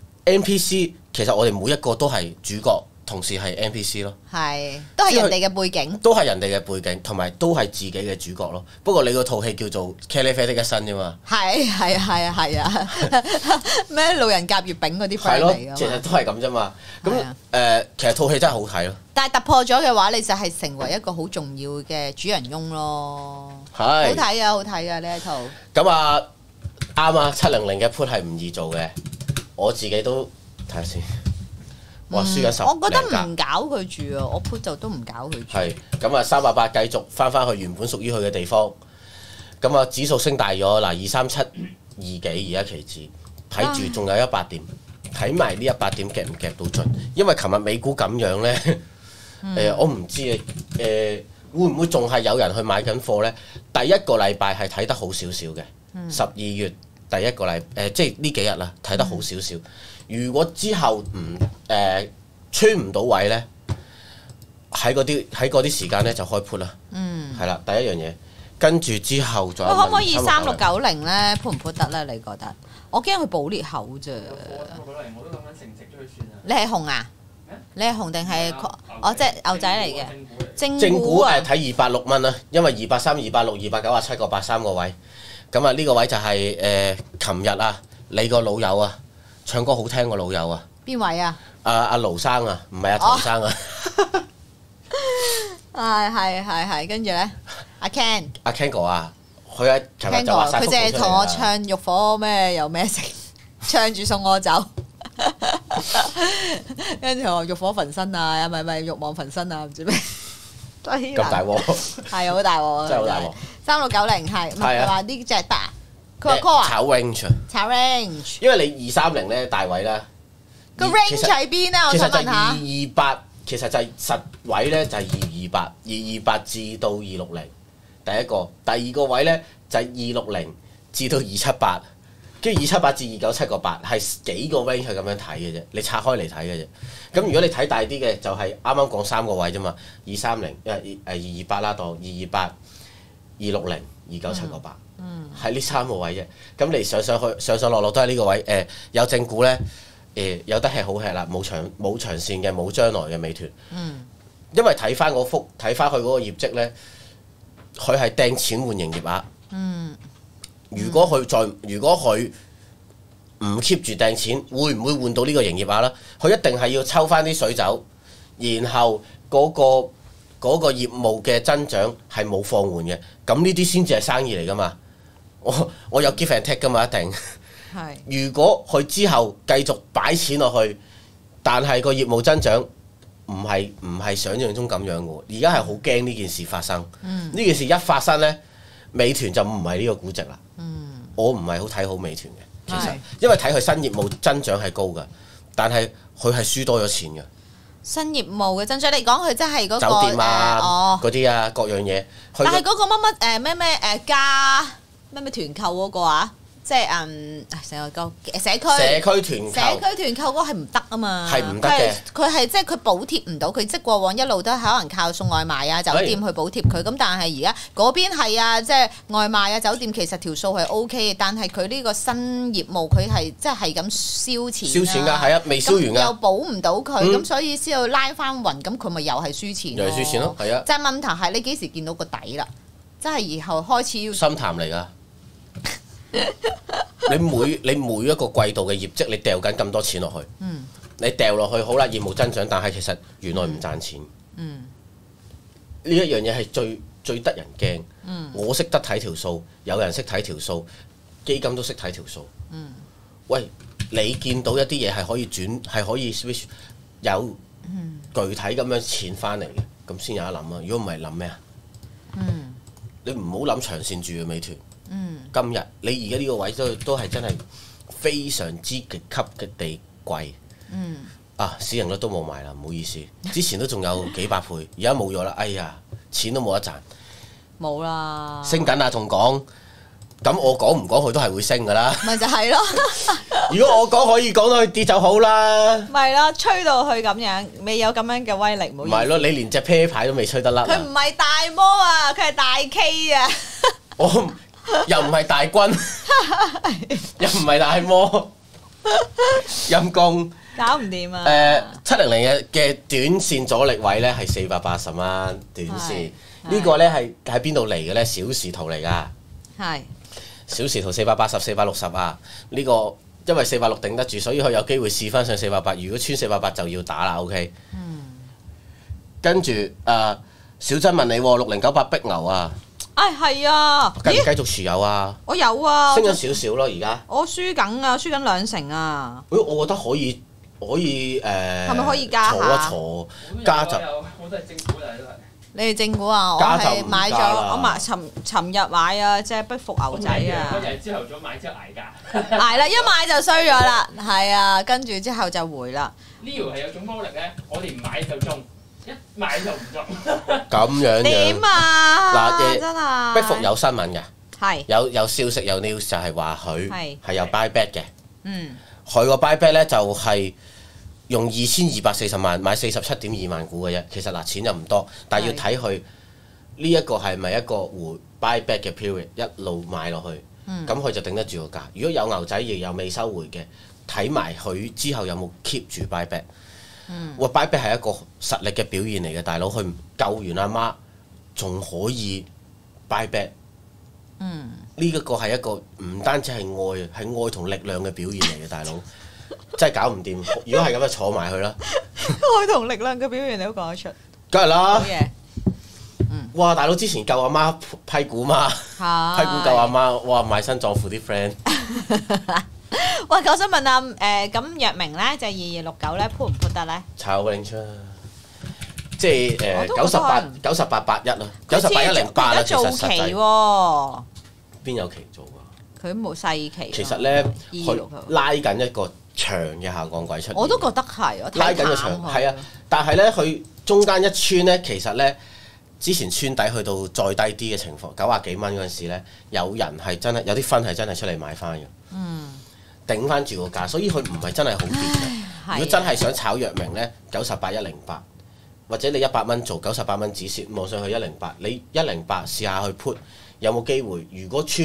N P C， 其實我哋每一個都係主角，同時係 N P C 咯。係，都係人哋嘅背景。都係人哋嘅背景，同埋都係自己嘅主角咯。不過你嗰套戲叫做《茄喱啡的一生》啫嘛。係係啊係啊係啊！咩路人甲月餅嗰啲 friend 嚟㗎嘛。其實都係咁啫嘛。咁誒，其實套戲真係好睇咯。但係突破咗嘅話，你就係成為一個好重要嘅主人翁咯。係。好睇啊！好睇啊！呢一套。咁啊，啱啊！七零零嘅 put 係唔易做嘅，我自己都睇下先。哇！輸緊十零格。我覺得唔搞佢住啊！我 put 就都唔搞佢住。係。咁啊，三百八繼續翻翻去原本屬於佢嘅地方。咁啊，指數升大咗嗱，二三七二幾而家期指，睇住仲有一百點，睇埋呢一百點夾唔夾到盡？因為琴日美股咁樣咧。誒、嗯呃，我唔知啊，誒、呃，會唔會仲係有人去買緊貨呢？第一個禮拜係睇得好少少嘅，十二、嗯、月第一個禮誒、呃，即係呢幾日啦，睇得好少少。嗯、如果之後唔誒、呃、穿唔到位呢，喺嗰啲喺嗰啲時間呢就開 put 啦。嗯，係啦，第一樣嘢，跟住之後再。可唔可以三六九零呢？鋪唔鋪得呢？你覺得？我驚佢補裂口啫。三六九零我都諗緊成值咗去算啊。你係紅啊？你係紅定係我即係牛仔嚟嘅？正股誒睇二百六蚊啦，因為二百三、二百六、二百九啊七個八三個位，咁啊呢個位就係誒琴日啊，你個老友啊，唱歌好聽個老友啊。邊位啊？阿阿盧生啊，唔係阿唐生啊。係係係係，跟住咧，阿 Ken。阿 Ken 哥啊，佢喺琴日就話曬，佢淨係同我唱浴火咩有咩食，唱住送我走。跟住我欲火焚身啊，唔係唔係欲望焚身啊，唔知咩咁大鑊，係好大鑊，真係好大鑊。三六九零係，唔係話呢隻得？佢話 call 啊，炒 range，炒 range。因為你二三零咧大位啦，個 range 喺邊啊？我想問下。二二八其實就係實位咧，就係二二八，二二八至到二六零，第一個，第二個位咧就係二六零至到二七八。跟住二七八至二九七個八係幾個 range 係咁樣睇嘅啫，你拆開嚟睇嘅啫。咁如果你睇大啲嘅，就係啱啱講三個位啫嘛，二三零誒誒二二八啦，當二二八、二六零、二九七個八，係呢三個位啫。咁你上上去上上落落都係呢個位。誒、呃、有正股咧， 誒有得吃好吃啦，冇長冇長線嘅冇將來嘅美團。 嗯。 因為睇翻嗰幅睇翻佢嗰個業績咧，佢係掟錢換營業額。 嗯。 如果佢再如果佢唔 keep 住掟錢，會唔會換到呢個營業額咧？佢一定係要抽翻啲水走，然後嗰、嗰個嗰、嗰個業務嘅增長係冇放緩嘅，咁呢啲先至係生意嚟噶嘛。我我有 give and take 噶嘛，一定。 係。 如果佢之後繼續擺錢落去，但係個業務增長唔係唔係想象中咁樣嘅喎，而家係好驚呢件事發生。呢、嗯、件事一發生呢，美團就唔係呢個估值啦。嗯、我唔係好睇好美團嘅。其實，因為睇佢新業務增長係高㗎，但係佢係輸多咗錢㗎。 新業務嘅增長，你講佢真係嗰個酒店啊， 哦， 嗰啲啊，各樣嘢。 但係嗰個乜乜誒咩咩誒加咩咩團購嗰個啊？即係嗯，成個社區社區團購， 社區團購嗰個係唔得啊嘛， 係唔得嘅。 佢係即係佢補貼唔到佢，即係過往一路都係可能靠送外賣啊、酒店去補貼佢。咁但係而家嗰邊係啊，即係外賣啊、酒店其實條數係 O K 嘅，但係佢呢個新業務佢係即係係咁燒錢。燒錢㗎，係啊，未燒完㗎。又補唔到佢，咁、嗯、所以先要拉翻勻，咁佢咪又係輸錢。又係輸錢咯，係啊。即係問題係你幾時見到個底啦？即係以後開始要深談嚟㗎。你每你每一個季度嘅業績，你掉緊咁多錢落去，嗯、你掉落去好啦，業務增長，但係其實原來唔賺錢。呢一樣嘢係最最得人驚。嗯、我識得睇條數，有人識睇條數，基金都識睇條數。嗯、喂，你見到一啲嘢係可以轉，係可以 switch 有具體咁樣錢翻嚟嘅，咁先有得諗啊！如果唔係諗咩啊？嗯、你唔好諗長線住嘅美團。嗯、今日你而家呢個位都都係真係非常之極級嘅地貴。嗯、啊，市盈率都冇埋啦，唔好意思。之前都仲有幾百倍，而家冇咗啦。哎呀，錢都冇得賺，冇啦。升緊啊，仲講，咁我講唔講佢都係會升噶啦。咪就係咯。如果我講可以講到佢跌就好啦。咪咯，吹到佢咁樣，未有咁樣嘅威力，唔好意思。唔係咯，你連隻啤牌都未吹得甩。佢唔係大摩啊，佢係大 K 啊。我。又唔係大軍，又唔係大摩，陰公搞唔掂啊！誒，七零零嘅嘅短線阻力位咧係四百八十蚊短線，呢個咧係喺邊度嚟嘅咧？小時圖嚟㗎，係小時圖四百八十、四百六十啊！呢個因為四百六頂得住，所以佢有機會試翻上四百八。如果穿四百八就要打啦。OK，嗯，跟住誒，小珍問你六零九八逼牛啊！唉，係啊！繼繼續持有啊！我有啊，升咗少少咯，而家我輸緊啊，輸緊兩成啊！誒，我覺得可以，可以誒，係咪可以加下？坐一坐，加就我都係正股嚟，都係你係正股啊！我係買咗，我買尋尋日買啊，即係逼服牛仔啊！我就係朝頭早買之後捱價，捱啦，一買就衰咗啦，係啊，跟住之後就回啦。呢條係有種魔力咧，我哋唔買就中。一買就唔中，咁樣樣點啊？嗱，真係逼服有新聞嘅，係有有消息有 news 就係話佢係有 buy back 嘅，嗯，佢個 buy back 咧就係用二千二百四十萬買四十七點二萬股嘅啫。其實嗱，錢就唔多，但係要睇佢呢一個係咪一個回 buy back 嘅 period， 一路買落去，咁佢、嗯、就頂得住個價。如果有牛仔亦有未收回嘅，睇埋佢之後有冇 keep 住 buy back。喂 buy back 係一個實力嘅表現嚟嘅，大佬佢救完阿媽仲可以 buy back，嗯，呢一個係一個唔單止係愛，係愛同力量嘅表現嚟嘅，大佬真係搞唔掂。如果係咁就坐埋去啦。愛同力量嘅表現你都講得出，梗係啦。好嘢，嗯，哇！大佬之前救阿媽批股嘛，批股救阿媽，哇！賣身葬父啲 friend。喂，我想問下誒，咁藥明咧就二二六九咧，鋪唔鋪得咧？炒拎出，即係誒九十八九十八八一啦，九十八一零八啦，其實實際喎。邊有期做㗎？佢冇細期。其實咧，佢拉緊一個長嘅下降軌出現。我都覺得係，我拉緊個長係啊，但係咧，佢中間一穿咧，其實咧，之前穿底去到再低啲嘅情況，九啊幾蚊嗰陣時咧，有人係真係有啲分係真係出嚟買翻嘅。嗯。頂翻住個價，所以佢唔係真係好跌嘅。如果真係想炒藥明呢，九十八一零八，或者你一百蚊做九十八蚊止蝕，望上去一零八，你一零八試下去 put 有冇機會？如果穿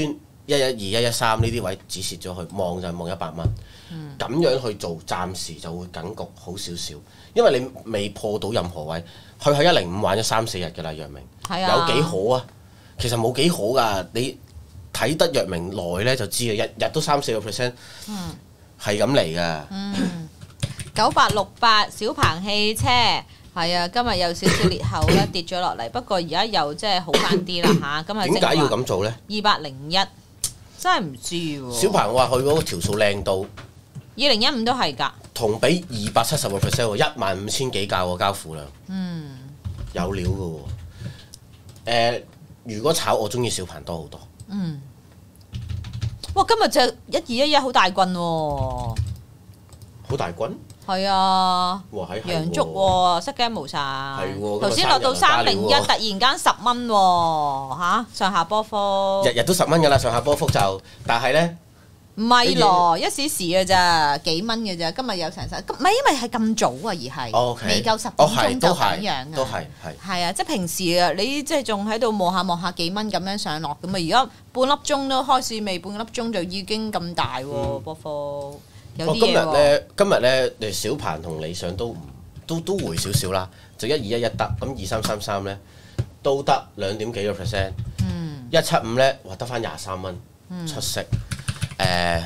一一二、一一三呢啲位止蝕咗去，望就係望一百蚊。咁、嗯、樣去做，暫時就會感覺好少少，因為你未破到任何位，佢喺一零五玩咗三四日㗎啦，藥明。係啊。有幾好啊？其實冇幾好㗎，你睇得藥明耐咧就知啦，日日都三四個 percent，係咁嚟㗎。 嗯。九八六八小鵬汽車。係啊，今日有少少裂口咧，跌咗落嚟。不過而家又即係好翻啲啦嚇。今日點解要咁做咧？ 二百零一，真係唔知喎。 小鵬話佢嗰個條數靚到，二零一五都係㗎。 同比二百七十個 percent 喎，一萬五千幾架喎交付量。 嗯。有料㗎喎。誒、呃，如果炒我中意小鵬多好多。 嗯。哇！今日隻一二一一好大棍喎。 好大棍？ 係啊，陽燭喎，失驚無晒。係喎，頭先落到三零一，突然間十蚊喎，嚇上下波幅。 日日都十蚊㗎啦，上下波幅就，但係咧， 唔係咯，一時時嘅咋，幾蚊嘅咋，今日有成十，唔係因為係咁早啊，而係未夠十點鐘就咁樣啊， 都係係。 係啊，即係平時啊，你即係仲喺度望下望下幾蚊咁樣上落咁啊，而家半粒鐘都開始未，半粒鐘就已經咁大喎波幅。 我今日咧，今日咧，誒小鵬同理想都唔都都回少少啦，就一二一一得，咁二三三三咧都得兩點幾個 percent，一七五咧哇得翻廿三蚊出色，誒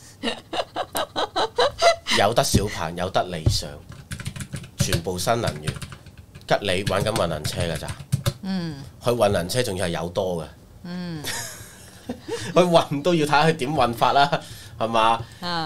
有得小鵬有得理想，全部新能源，吉利玩緊混能車㗎咋，佢混能車仲要係有多嘅，佢運都要睇下佢點運法啦，係嘛？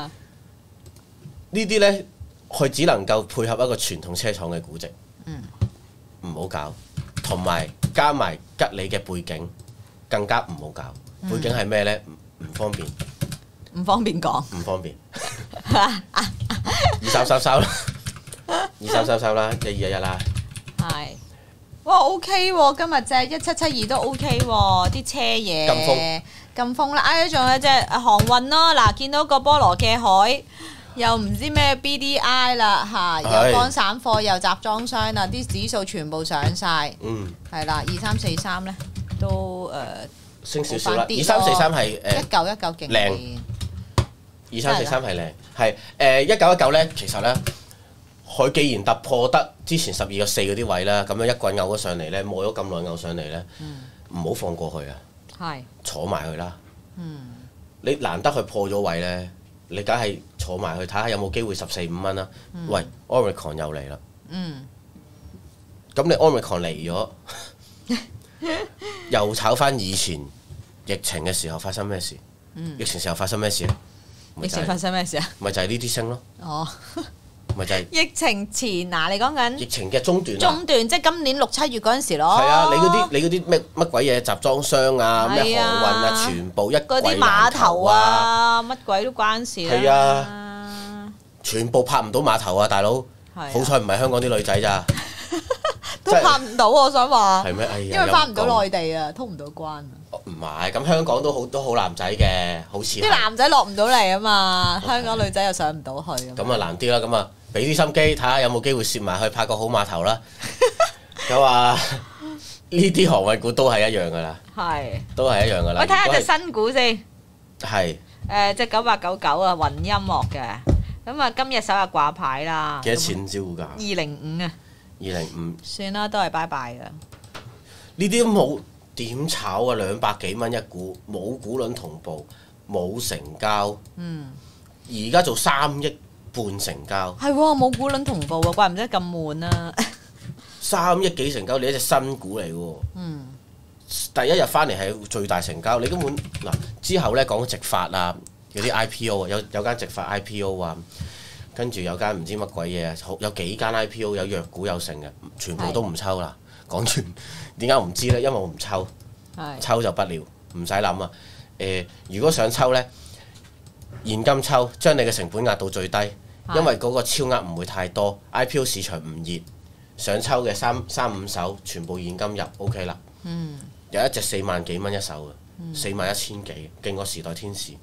呢啲呢，佢只能夠配合一個傳統車廠嘅估值，唔好、嗯、搞，同埋加埋吉利嘅背景，更加唔好搞。嗯、背景係咩呢？唔方便， 唔方便講， 唔方便。二三三三啦，二三三三啦，一二一一啦。 係，哇 OK 喎，今日隻一七七二都 OK 喎，啲車嘢。 咁風， 咁風啦！哎，仲有隻航運咯，嗱，見到個波羅嘅海。又唔知咩 B D I 啦嚇，又乾散貨又集裝箱啦，啲指數全部上晒。嗯，係啦，二三四三咧都誒升少少啦，二三四三係誒一九一九勁靚，二三四三係靚，係誒一九一九咧，其實咧佢既然突破得之前十二個四嗰啲位啦，咁樣一棍嘔咗上嚟咧，摸咗咁耐嘔上嚟咧，唔好放過去啊，係坐埋去啦，嗯，你難得佢破咗位咧。你梗係坐埋去睇下有冇機會十四五蚊啦。嗯、喂 Omicron 又嚟啦。嗯。咁你 Omicron 嚟咗，又炒翻以前疫情嘅時候發生咩事？嗯、疫情時候發生咩事？ 疫情發生咩事啊？ 咪就係呢啲升咯。哦。咪就係、是。 疫情前嗱，你講緊。 疫情嘅中段、啊。 中段即係今年六七月嗰陣時咯。 係啊，你嗰啲你嗰啲咩乜鬼嘢集裝箱啊，咩航運啊，全部一嗰啲碼頭啊，乜鬼都關事啦。 係啊，全部拍唔到碼頭啊，大佬。好彩唔係香港啲女仔咋。 都拍唔到，我想話。 係咩？哎呀， 因為翻唔到內地啊，通唔到關啊。 唔係，咁香港都好都好男仔嘅，好似。 啲男仔落唔到嚟啊嘛，香港女仔又上唔到去。 咁啊難啲啦，咁啊。俾啲心機睇下有冇機會攝埋去拍個好碼頭啦。咁啊，呢啲航運股都係一樣噶啦，係都係一樣噶啦。 我睇下隻新股先， 係誒隻九八九九啊，雲音樂嘅。咁啊，今日首日掛牌啦。 幾多錢招價？ 二零五啊。 二零五。算啦，都係拜拜噶。 呢啲冇點炒啊？兩百幾蚊一股，冇股輪同步，冇成交。嗯。而家做三億。半成交係喎，冇股輪同步啊，怪唔知咁悶啊！ 三億幾成交，你一隻新股嚟喎。嗯。第一日翻嚟係最大成交，你根本嗱之後咧講直發啊，有啲 I P O 啊，有有間直發 I P O 啊，跟住有間唔知乜鬼嘢啊，有幾間 I P O 有藥股有成嘅，全部都唔抽啦。講完點解我唔知咧？因為我唔抽，是抽就不了，唔使諗啊。誒、呃，如果想抽咧，現金抽，將你嘅成本壓到最低。因為嗰個超額唔會太多 ，I P O 市場唔熱，想抽嘅三三五手全部現金入 ，OK 啦。嗯。有一隻四萬幾蚊一手嘅，四萬一千幾，勁過時代天使。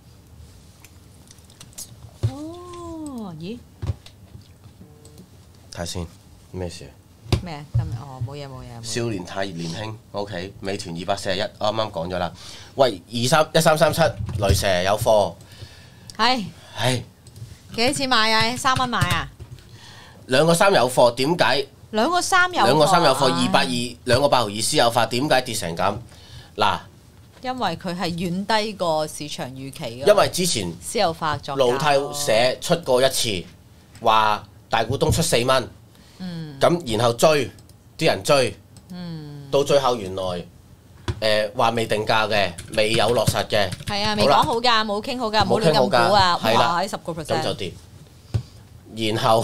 哦，咦？ 睇下先，咩事？ 咩？今日哦冇嘢冇嘢。 少年太年輕 ，OK。美團二百四十一，我啱啱講咗啦。喂，二三一三三七雷蛇有貨。 係。 係。 幾多錢買啊？三蚊買啊？ 兩個三有貨，點解？ 兩個三有貨。 兩個三有貨，二百二兩個八毫二私有化，點解跌成咁？嗱。 因為佢係遠低過市場預期嘅。 因為之前私有化作價。 路透社出過一次，話大股東出四蚊。嗯。咁然後追，啲人追。嗯。到最後原來誒話未定價嘅，未有落實嘅。係啊，未講好價，冇傾好價，冇亂咁估啊！哇，十個 percent。咁就跌。然後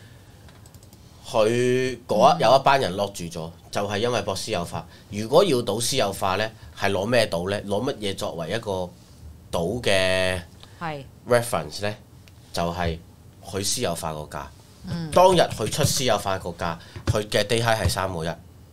佢嗰有一班人落住咗，就係因為博私有化。如果要賭私有化呢？係攞咩賭呢？攞乜嘢作為一個賭嘅 reference 呢？就係佢私有化個價。嗯、當日佢出私有化個價，佢嘅 day high 係三個一。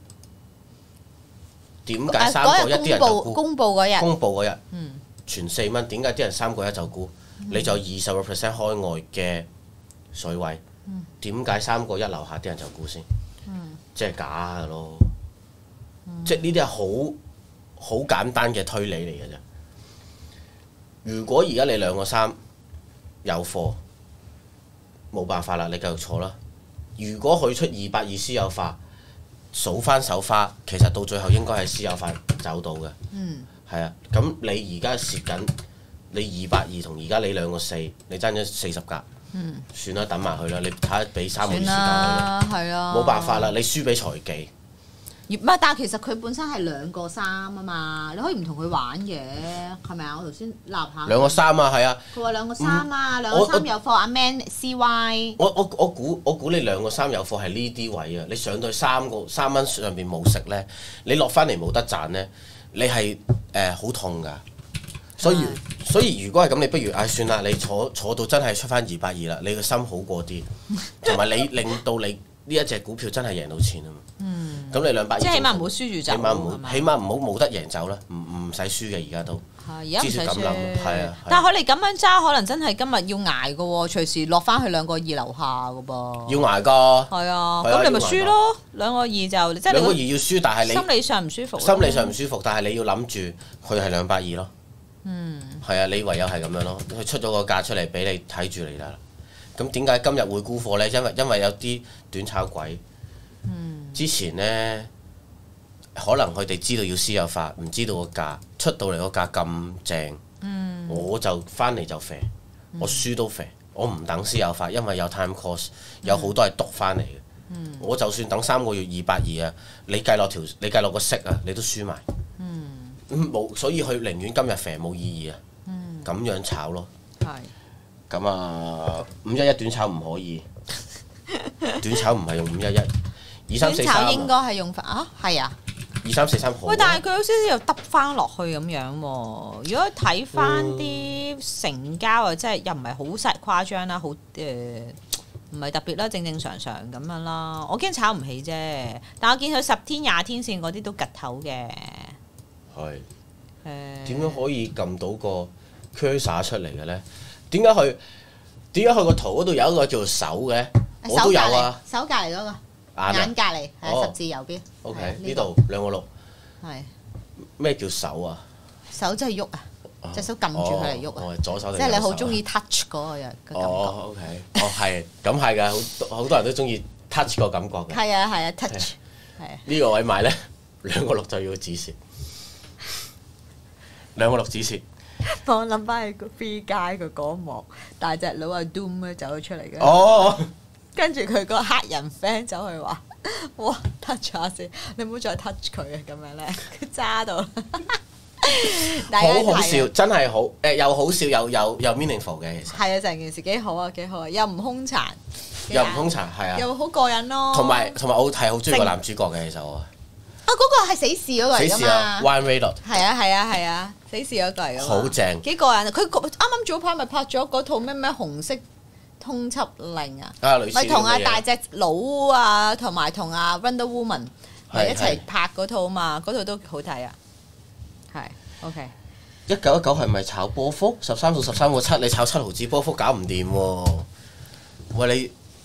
點解三個一啲人就沽？公佈嗰日。公佈嗰日。嗯。全四蚊，點解啲人三個一就沽？嗯、你就二十個 percent 開外嘅水位。點解三個一樓下啲人就沽先？嗯。即係假嘅咯。嗯、即係呢啲係好。好簡單嘅推理嚟嘅啫。如果而家你兩個三有貨，冇辦法啦，你繼續坐啦。如果佢出二百二私有化，數翻手花，其實到最後應該係私有化走到嘅。嗯。係啊，咁你而家蝕緊，你二百二同而家你兩個四，你爭咗四十格。嗯。算啦，等埋佢啦。你睇下俾三個月時間佢啦。係啊。冇辦法啦，你輸俾財技。唔係，但係其實佢本身係兩個三啊嘛，你可以唔同佢玩嘅，係咪啊？我頭先立下兩個三啊，係啊。佢話兩個三啊，嗯、兩個三有貨，阿 Man C Y。我我我估我估你兩個三有貨係呢啲位啊！你上到去三個三蚊上邊冇食咧，你落翻嚟冇得賺咧，你係誒好痛㗎。所以的所以如果係咁，你不如唉、哎、算啦，你坐坐到真係出翻二百二啦，你個心好過啲，同埋你令到你呢一隻股票真係贏到錢啊嘛。嗯。咁你兩百二，即係起碼唔好輸住走，起碼唔好，起碼唔好冇得贏走啦，唔唔使輸嘅而家都。係，而家唔使輸。係啊。但係佢哋咁樣揸，可能真係今日要捱嘅喎，隨時落翻去兩個二樓下嘅噃。要捱㗎。係啊。咁你咪輸咯，兩個二就即係。兩個二要輸，但係你心理上唔舒服。心理上唔舒服，但係你要諗住佢係兩百二咯。嗯。係啊，你唯有係咁樣咯，佢出咗個價出嚟俾你睇住你啦。咁點解今日會沽貨咧？因為因為有啲短炒鬼。之前呢，可能佢哋知道要私有化，唔知道個價出到嚟個價咁正，嗯、我就翻嚟就肥，嗯、我輸都肥，我唔等私有化，因為有 time cost，有好多係讀翻嚟嘅。嗯、我就算等三個月二百二啊，你計落條，你計落個息啊，你都輸埋。冇、嗯，所以佢寧願今日肥冇意義啊。咁、嗯、樣炒咯。係是。咁啊，五一一短炒唔可以，短炒唔係用五一一。二三四三應該係用法啊，係啊。二三四三好。喂，但係佢好少少又耷翻落去咁樣喎。如果睇翻啲成交啊，即係又唔係好細誇張啦，好誒唔係特別啦，正正常常咁樣啦。我驚炒唔起啫，但我見佢十天、廿天線嗰啲都趌頭嘅。係。誒。點樣可以撳到個 cursor 出嚟嘅咧？點解佢點解佢個圖嗰度有一個叫做手嘅？我都有啊。手隔離嗰個。眼隔離係十字右邊。O K 呢度兩個六。係。咩叫手啊？手即係喐啊！隻手撳住佢嚟喐啊！左手定右手？即係你好中意 touch 嗰個人嘅感覺。哦 O K，哦係，咁係㗎，好好多人都中意 touch 個感覺嘅。係啊係啊 touch。係啊。呢個位買咧，兩個六就要止蝕。兩個六止蝕。我諗翻起個 Free Guy 佢嗰幕，大隻佬阿 Doom 咧走咗出嚟嘅。哦。跟住佢個黑人 friend 走去話：哇 touch 下先，你唔好再 touch 佢啊！咁樣咧，佢揸到，好好笑，真係好誒，又好笑又有又 meaningful 嘅其實。係啊，成件事幾好啊，幾好啊，又唔兇殘，又唔兇殘，係啊，又好過癮咯。同埋同埋我係好中意個男主角嘅其實我。啊，嗰個係死侍嗰個嚟㗎嘛。死侍啊 Ryan Reynolds。係啊係啊係啊，死侍嗰個嚟㗎嘛。好正。幾過癮！佢啱啱早排咪拍咗嗰套咩咩紅色通緝令啊，咪同阿大隻佬啊，同埋同阿 Wonder Woman 咪一齊拍嗰套嘛，嗰套都好睇啊。係 OK。一九一九係咪炒波幅？十三到十三個七，你炒七毫子波幅搞唔掂喎。喂，你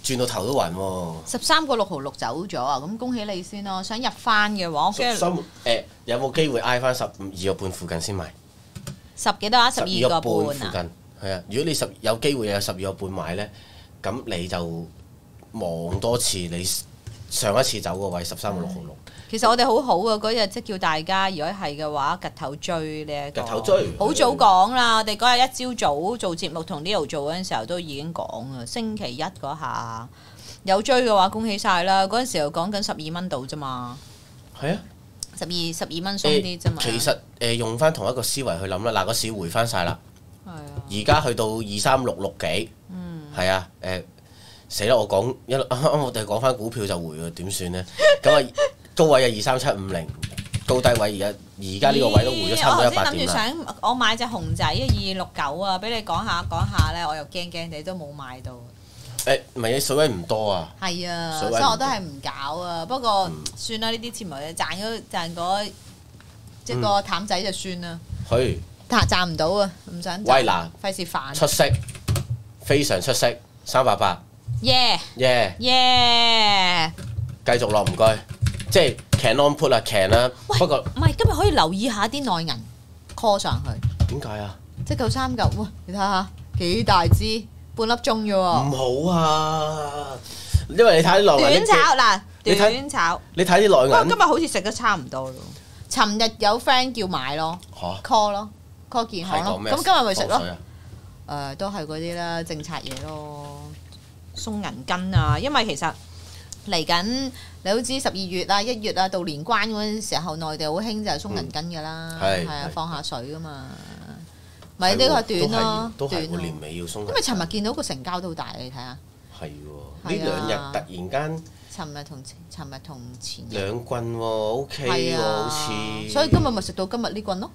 轉到頭都暈喎。 十三個六毫六走咗啊！咁恭喜你先咯，想入翻嘅話，我驚十三誒有冇機會挨翻十二個半附近先買？ 十幾多啊？十二個半附近係啊！如果你十有機會有十二個半買咧，咁你就望多次你上一次走個位十三個六毫六。 其實我哋好好啊！嗰日即係叫大家，如果係嘅話，趌頭追呢一個。 趌頭追。 好早講啦！我哋嗰日一朝早做節目同 Leo 做嗰陣時候都已經講啊。星期一嗰下有追嘅話，恭喜晒啦！嗰陣時候講緊十二蚊度啫嘛。 係啊。 十二十二蚊鬆啲啫嘛。 其實誒、呃、用翻同一個思維去諗啦，嗱個市回翻晒啦。 係啊。 而家去到二三六六幾。嗯。係啊，誒、呃、死啦！我講一啱啱我哋講翻股票就回喎，點算呢？咁啊〜高位係二三七五零，高低位而家而家呢個位都回咗差唔多一百點啦。我頭先諗住想我買隻熊仔二二六九啊，俾你講下講下咧，我又驚驚地都冇買到。誒唔係，水位唔多啊。 係啊，所以我都係唔搞啊。不過、嗯、算啦，呢啲錢咪賺咗賺嗰即係個淡仔就算啦。 去， 但係賺唔到啊，唔想。 威拿， 費事煩。 出色，非常出色，三百八。 耶耶耶！ 繼續落唔該。即係 can on put 啊 can 啦，不過唔係今日可以留意下啲內銀 call 上去。 點解啊？ 即係九三九，哇！你睇下幾大支，半粒鐘啫喎。 唔好啊，因為你睇啲內銀。 短炒嗱，短炒。 你睇啲內銀。 不過今日好似食得差唔多咯。尋日有 friend 叫買咯 ，call 咯 ，call 健康咯。咁今日咪食咯。誒，都係嗰啲啦，政策嘢咯，鬆銀根啊，因為其實。嚟緊你都知十二月啊、一月啊到年關嗰陣時候，內地好興就係鬆銀根㗎啦，係啊放下水㗎嘛，咪呢個短咯， 都係會年尾要鬆。 因為尋日見到個成交都好大，你睇下。 係喎，呢兩日突然間。 尋日同尋日同前日。 兩棍喎 ，OK 喎，好似。 所以今日咪食到今日呢棍咯。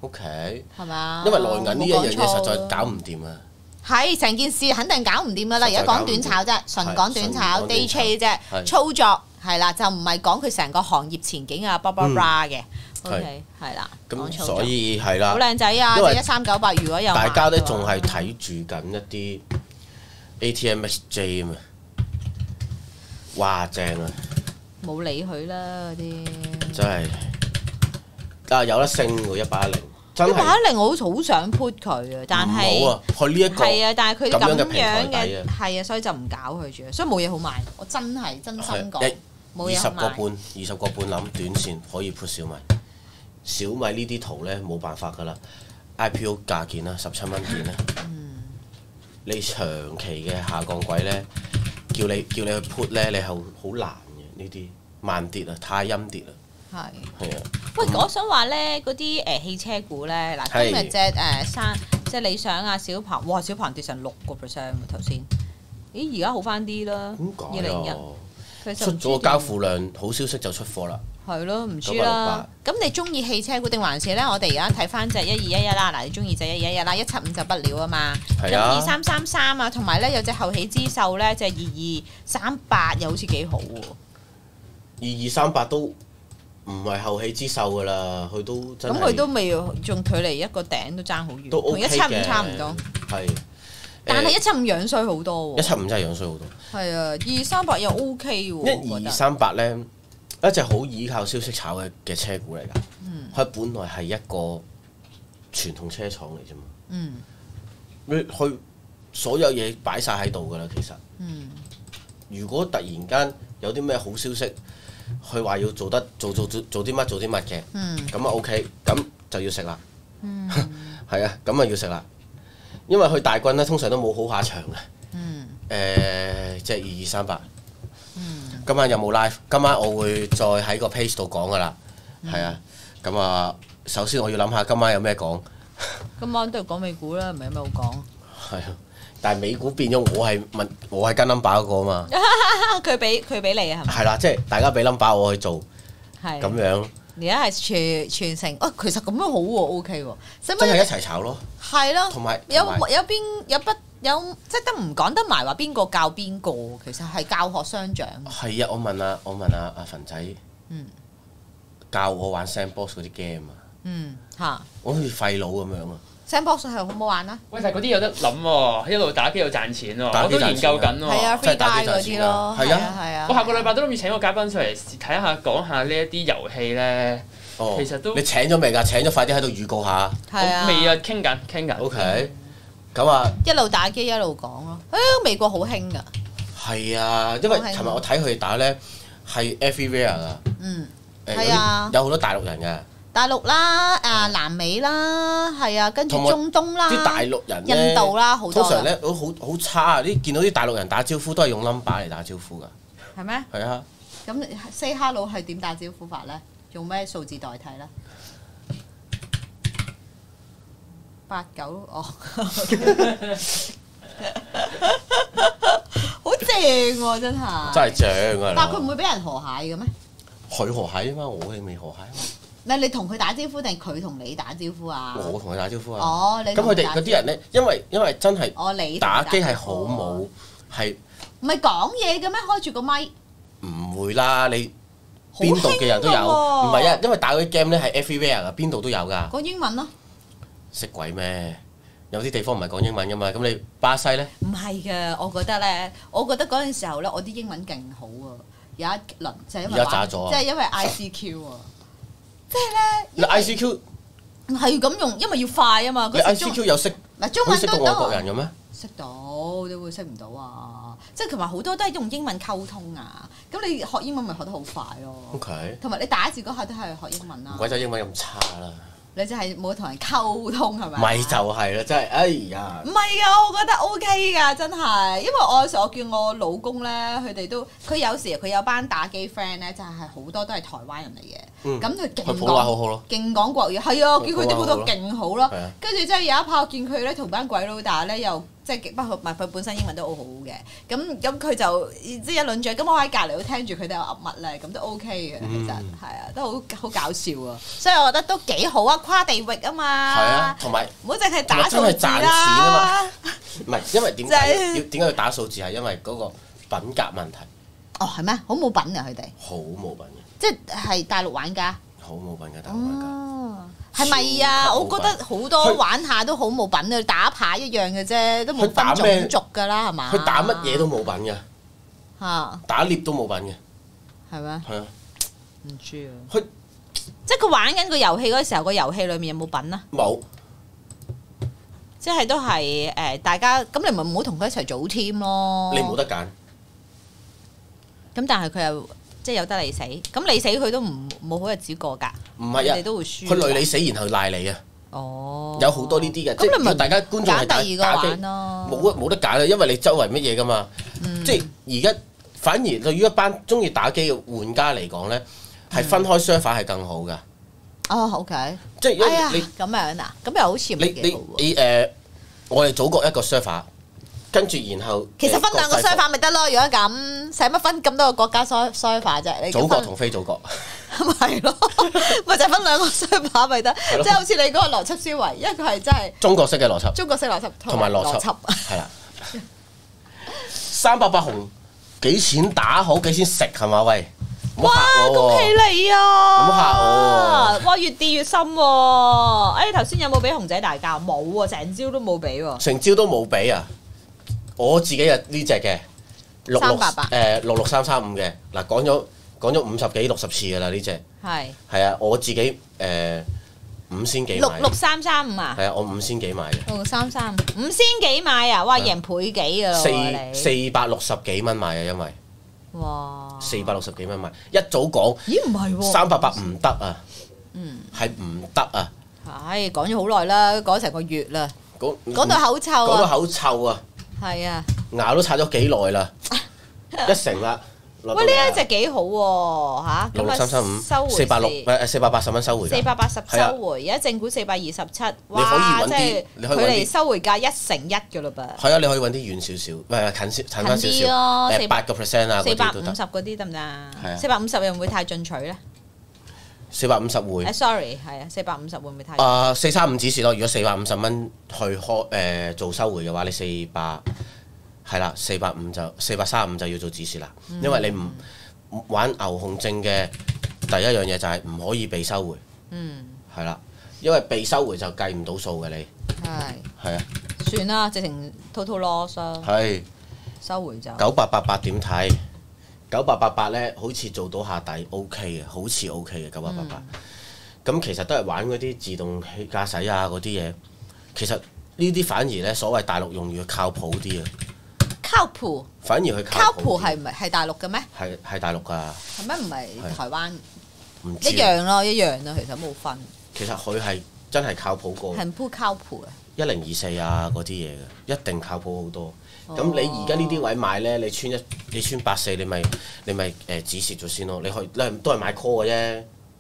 OK。 係嘛？ 因為內銀呢一樣嘢實在搞唔掂啊。係， 成件事肯定搞唔掂噶啦！而家講短炒啫，純講短炒 day trade 啫，操作係啦，就唔係講佢成個行業前景啊，blah blah blah 嘅。OK，係啦。 咁所以係啦。 好靚仔啊！一三九八，如果有大家都仲係睇住緊一啲 A T M X J 啊嘛，哇正啊！ 冇理佢啦嗰啲。 真係啊！有得升喎，一百一零。 一百一零我好想 put 佢啊，但係唔好啊，去呢一個係啊，但係佢咁樣嘅啊， 係啊，所以就唔搞佢住，所以冇嘢好買。我真係真心講，冇嘢好買。 二十個半，二十個半諗短線可以 put 小米，小米呢啲圖咧冇辦法㗎啦 ，I P O 價件啦，十七蚊件啦。嗯。你長期嘅下降軌咧，叫你叫你去 put 咧，你係好難嘅呢啲慢跌啊，太陰跌啦。係。係啊。 喂，我想話咧，嗰啲誒汽車股咧，嗱今日隻誒山即係理想啊、小鵬，哇！小鵬跌成六個 percent 喎頭先。咦？而家好翻啲啦。二零一出咗個交付量，好消息就出貨啦。 係咯，唔知啦。咁你中意汽車股定還是咧？我哋而家睇翻隻一二一一啦。嗱，你中意隻一二一一啦，一七五就不了啊嘛。咁二三三三啊，同埋咧有隻後起之秀咧，隻二二三八又好似幾好喎。 二二三八都。唔係後起之秀㗎啦，佢都真係。 咁佢都未，仲距離一個頂都爭好遠，同一七五差唔多。 係。 但係一七五樣衰好多喎。 一七五真係樣衰好多。 係啊，二三八又 OK 喎。 一二三八咧，一隻好依靠消息炒嘅嘅車股嚟㗎。嗯。佢本來係一個傳統車廠嚟啫嘛。嗯。你佢所有嘢擺晒喺度㗎啦，其實。嗯。如果突然間有啲咩好消息，佢話要做得做做做做啲乜做啲乜嘅，咁啊 OK，咁就要食啦。係啊，咁啊要食啦，因為佢大軍咧通常都冇好下場嘅。誒，即係二二三八。今晚有冇 live？今晚我會再喺個 page 度講噶啦。係啊，咁啊，首先我要諗下今晚有咩講。 今晚都係講美股啦，唔係有咩好講。 係啊。但係美股變咗，我係問，我係跟 number 嗰個啊嘛。 佢俾佢俾你啊，係咪？ 係啦，即係大家俾 number 我去做，係咁樣。 而家係全全程，哦，其實咁樣好喎 ，OK 喎。 真係一齊炒咯。係咯。 同埋有有邊有不有即係得唔講得埋話邊個教邊個？其實係教學相長。係啊，我問啊，我問啊，阿墳仔，嗯，教我玩 sandbox 嗰啲 game 啊，嗯嚇，我好似廢佬咁樣啊。 Sandbox 係好唔好玩啊？ 喂，但係嗰啲有得諗喎，一路打機又賺錢喎，我都研究緊喎。 係啊，free die 嗰啲咯。 係啊係啊。 我下個禮拜都諗住請個嘉賓上嚟睇下講下呢一啲遊戲咧。 哦， 其實都你請咗未㗎？請咗快啲喺度預告下。 係啊。 未啊，傾緊傾緊。 O K。咁啊。 一路打機一路講咯。誒，美國好興㗎。 係啊，因為琴日我睇佢哋打咧係 everywhere 㗎。 嗯。 誒係啊。 有好多大陸人㗎。 大陸啦，誒南美啦，係啊，跟住中東啦， 啲大陸人印度啦，好多。 通常咧都好好差啊！啲見到啲大陸人打招呼都係用 number 嚟打招呼㗎。 係咩？ 係啊。 咁 say hello 係點打招呼法咧？用咩數字代替咧？八九哦，好正喎！真係。 真係正啊！ 但係佢唔會俾人河蟹嘅咩？ 佢河蟹啊嘛，我係未河蟹啊嘛。 嗱，你同佢打招呼定佢同你打招呼啊？ 我同佢打招呼啊。 哦，你咁佢哋嗰啲人咧，因為因為真係哦，你打機係好冇係。 唔係講嘢嘅咩？開住個咪。 唔會啦，你邊度嘅人都有，唔係啊，因為打嗰啲 game 咧係 everywhere 㗎，邊度都有㗎。 講英文咯。識鬼咩？有啲地方唔係講英文㗎嘛，咁你巴西咧？ 唔係嘅，我覺得咧，我覺得嗰陣時候咧，我啲英文勁好啊，有一輪就係因為而家渣咗啊， 即係因為 I C Q 啊，即係咧。 你 I C Q 係咁用，因為要快啊嘛。 你 I C Q 有識？ 嗱，中文識到外國人嘅咩？ 識到，點會識唔到啊？即係同埋好多都係用英文溝通啊。咁你學英文咪學得好快咯。 OK。同埋你打字嗰下都係學英文啦。 唔怪得英文咁差啦。 你就係冇同人溝通係咪？ 咪就係啦，真係，哎呀！ 唔係㗎，我覺得 OK 㗎，真係，因為我有時我見我老公咧，佢哋都佢有時佢有班打機 friend 咧，就係好多都係台灣人嚟嘅。咁佢勁講好好咯， 勁講國語，係啊，見佢哋好多勁好咯。跟住即係有一炮見佢咧，同班鬼佬打咧，又即係不過唔係佢本身英文都好好嘅。咁咁佢就即係一輪嘴，咁我喺隔離都聽住佢哋有噏乜咧，咁都 OK 嘅，其實係啊，都好好搞笑啊。所以我覺得都幾好啊，跨地域啊嘛。 係啊，同埋唔好淨係打數字啦。唔係，因為點解要點解要打數字係因為嗰個品格問題。 哦，係咩？好冇品啊！佢哋好冇品嘅， 即係大陸玩家。 好冇品嘅大陸玩家。 哦，係咪啊？我覺得好多玩下都好冇品啊！打牌一樣嘅啫，都冇分種族㗎啦，係嘛？ 佢打乜嘢都冇品嘅。 嚇！ 打獵都冇品嘅。 係咩？ 係啊。 唔知啊。 佢即係佢玩緊個遊戲嗰時候，個遊戲裡面有冇品啊？ 冇。 即係都係誒，大家咁你咪唔好同佢一齊組 team 咯。 你冇得揀。 咁但係佢又即係有得你死，咁你死佢都唔冇好日子過㗎。 唔係啊， 你都會輸。 佢累你死，然後賴你啊！ 哦， 有好多呢啲嘅，即係大家觀眾係打打機，冇冇得揀啦，因為你周圍乜嘢㗎嘛。即係而家反而對於一班中意打機嘅玩家嚟講咧，係分開 server 係更好㗎。 哦 ，OK， 即係因為你咁樣啊，咁又好似唔你你你誒，我哋祖國一個 server。跟住然後， 其實分兩個 server 咪得咯。如果咁，使乜分咁多個國家 server 啫？你祖國同非祖國， 咪係咯，咪就係分兩個 server 咪得。即係好似你嗰個邏輯思維，一個係真係中國式嘅邏輯， 中國式邏輯同埋邏輯係啦。三百八紅幾錢打好？幾錢食係嘛？喂！ 哇！恭喜你啊！ 唔好嚇我喎！哇！越跌越深喎！哎，頭先有冇俾熊仔大教？冇喎，成招都冇俾喎。 成招都冇俾啊！我自己啊呢隻嘅六六誒六六三三五嘅嗱，講咗講咗五十幾六十次㗎啦呢隻係係啊，我自己誒五千幾六六三三五啊， 係啊，我五千幾買嘅六六三三五五千幾買啊，哇贏倍幾㗎啦喎， 四四百六十幾蚊買啊，因為哇四百六十幾蚊買，一早講咦唔係喎三百八唔得啊，嗯係唔得啊， 係講咗好耐啦，講成個月啦， 講講到口臭啊， 講到口臭啊！ 係啊， 牙都刷咗幾耐啦，一成啦。 喂，呢一隻幾好喎嚇， 六六三三五收回四百六誒四百八十蚊收回， 四百八十收回，而家正股四百二十七， 哇！ 即係佢離收回價一成一㗎嘞噃。 係啊，你可以揾啲遠少少，唔係近少近翻少少，誒八個 percent 啊， 四百五十嗰啲得唔得啊？四百五十會唔會太進取咧？ 四百五十會。 誒，sorry，係啊，四百五十會唔會太？ 啊，四三五指示咯。如果四百五十蚊去開誒做收回嘅話，你四百係啦，四百五就四百三十五就要做指示啦。因為你唔玩牛熊證嘅第一樣嘢就係唔可以被收回。嗯。係啦， 因為被收回就計唔到數嘅你。 係。 係啊。 算啦，直情 total loss 啦。 係。 收回就。 九八八八點睇？九八八八咧，好似做到下底 OK 嘅，好似 OK 嘅九八八八。咁其實都係玩嗰啲自動駕駛啊嗰啲嘢。其實呢啲反而咧，所謂大陸用語靠譜啲啊。 靠譜。 反而佢靠靠譜係唔係係大陸嘅咩？係係大陸㗎。 係咩？唔係台灣？ 唔知。 一樣咯，一樣咯，其實冇分。 其實佢係真係靠譜過。 係唔靠譜啊？ 一零二四啊嗰啲嘢嘅，一定靠譜好多。咁、哦、你而家呢啲位買咧，你穿一你穿八四，你咪你咪誒止蝕咗先咯。你去你都係買 call 嘅啫。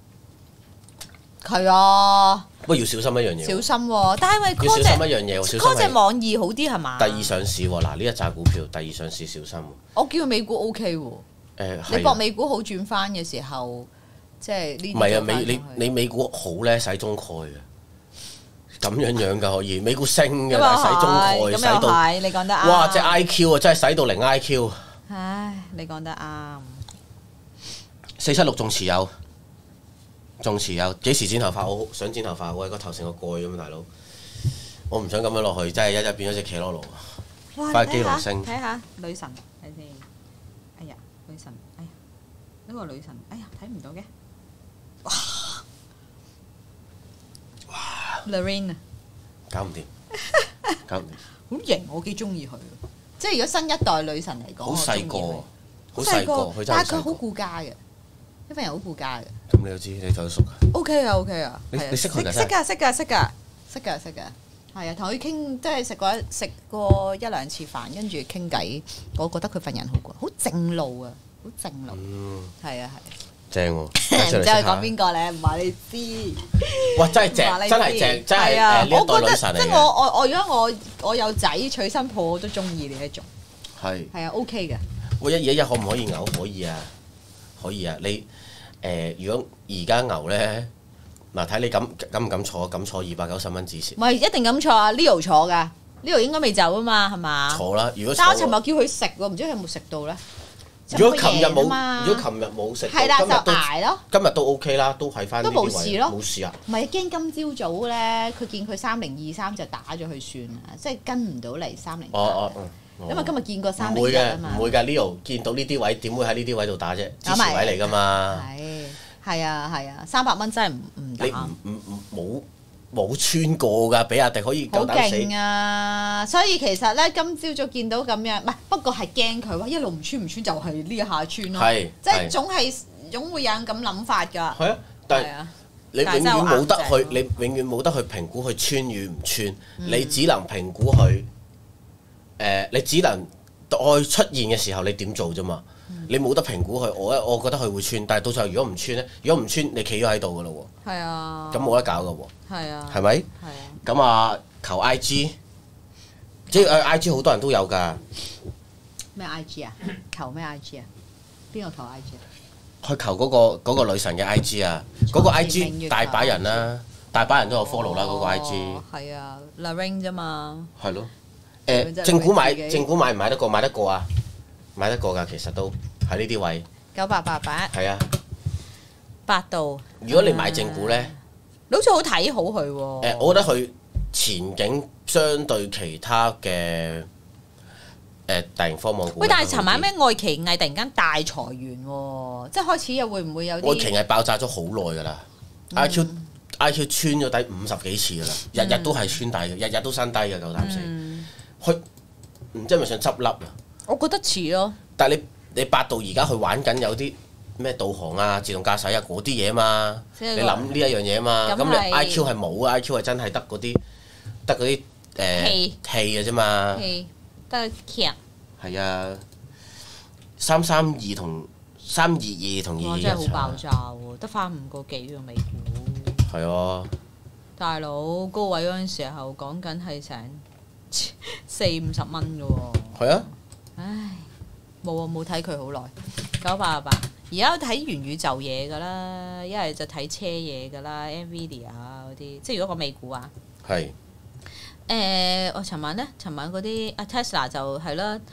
係啊。不過要小心一樣嘢。小心喎、啊，但係因為 call 要小心一樣嘢喎。call 隻網易好啲係嘛？第二上市喎，嗱呢一紮股票第二上市小心。我叫美股 OK 喎。誒係。你博美股好轉翻嘅時候，即係呢啲。唔係啊，美你你美股好咧，使中概嘅。咁樣樣㗎可以，美股升嘅，但係使中概，使到，你講得啱。哇！隻 I Q 啊，真係使到零 I Q。唉，你講得啱。四七六仲持有，仲持有，幾時剪頭髮？我想剪頭髮，我係個頭成個蓋咁啊，大佬。我唔想咁樣落去，真係一日變咗隻騎羅羅。哇！快機龍升。睇下女神，睇先。哎呀，女神，哎呀，呢個女神，哎呀，睇唔到嘅。哇！Lorraine 啊，搞唔掂，搞唔掂，好型，我幾中意佢。即係如果新一代女神嚟講，好細個，好細個，但係佢好顧家嘅，呢份人好顧家嘅。咁你又知，你同佢熟㗎 ？O K 啊 ，O K 啊，你你識佢㗎？識㗎，識㗎，識㗎，識㗎，識㗎。係啊，同佢傾，即係食過食過一兩次飯，跟住傾偈。我覺得佢份人好過，好正路啊，好正路。嗯，係啊，係。正喎，唔知佢講邊個咧？唔話你知。哇！真係正，真係正，真係誒呢一代女神嚟嘅。即係我我我如果我我有仔娶新抱，我都中意呢一種。係。係啊 ，OK 嘅。喂，一二一一可唔可以牛？可以啊，可以啊。你誒，如果而家牛咧，嗱睇你敢敢唔敢坐？敢坐二百九十蚊止蝕。唔係一定敢坐啊 ！Leo 坐㗎 ，Leo 應該未走啊嘛，係嘛？坐啦，如果但我尋日叫佢食喎，唔知佢有冇食到咧？如果琴日冇，如果琴日冇食，係啦就捱咯。今日都 OK 啦，都喺翻呢啲位，都冇事咯，冇事啊。唔係驚今朝早咧，佢見佢三零二三就打咗佢算啦，即係跟唔到嚟三零。哦哦因為今日見過三零一啊嘛。唔會嘅，唔會㗎 Leo 見到呢啲位點會喺呢啲位度打啫？支持位嚟㗎嘛。係係啊係啊，三百蚊真係唔唔打。你唔唔唔冇。冇穿過㗎，比亞迪可以夠膽死。好勁啊！所以其實咧，今朝早見到咁樣，唔係不過係驚佢話一路唔穿唔穿就係呢一下穿咯。係，即係總係總會有咁諗法㗎。係啊，但係你永遠冇得去，你永遠冇得去評估佢穿與唔穿，你只能評估佢誒，你只能待出現嘅時候你點做啫嘛。你冇得評估佢，我我覺得佢會穿，但係到時候如果唔穿咧，如果唔穿，你企咗喺度㗎咯喎。係啊。咁冇得搞㗎喎。係啊。係咪？係啊。咁啊，求 I G， 即係 I G 好多人都有㗎。咩 I G 啊？求咩 I G 啊？邊個求 I G 啊？去求嗰個嗰個女神嘅 I G 啊！嗰個 I G 大把人啦，大把人都有 follow 啦嗰個 I G。係啊 ，Lorraine 啫嘛。係咯。誒，正股買正股買唔買得過？買得過啊！買得過㗎，其實都喺呢啲位。九八八八。係啊。百度。如果你買正股咧，你好似好睇好佢喎。誒，我覺得佢前景相對其他嘅誒大型科網股。喂，但係尋晚咩愛奇藝突然間大裁員喎，即係開始又會唔會有啲？愛奇藝爆炸咗好耐㗎啦 ，I Q I Q 穿咗底五十幾次㗎啦，日日都係穿底嘅，日日都新低嘅，夠膽死。佢唔知係咪想執笠啊？我覺得似咯，但係你你百度而家去玩緊有啲咩導航啊、自動駕駛啊嗰啲嘢嘛，你諗呢一樣嘢嘛，咁你 I Q 係冇啊 ，I Q 係真係得嗰啲得嗰啲誒戲嘅啫嘛，得劇係啊，三三二同三二二同二二一真係好爆炸喎，得翻五個幾喎美股，係啊，大佬高位嗰陣時候講緊係成四五十蚊嘅喎，係啊。唉，冇啊，冇睇佢好耐，九八八。而家睇元宇宙嘢㗎啦，一係就睇車嘢㗎啦 ，Nvidia 啊嗰啲，即係如果個美股啊。係。誒，我尋晚咧，尋晚嗰啲啊 Tesla 就係啦，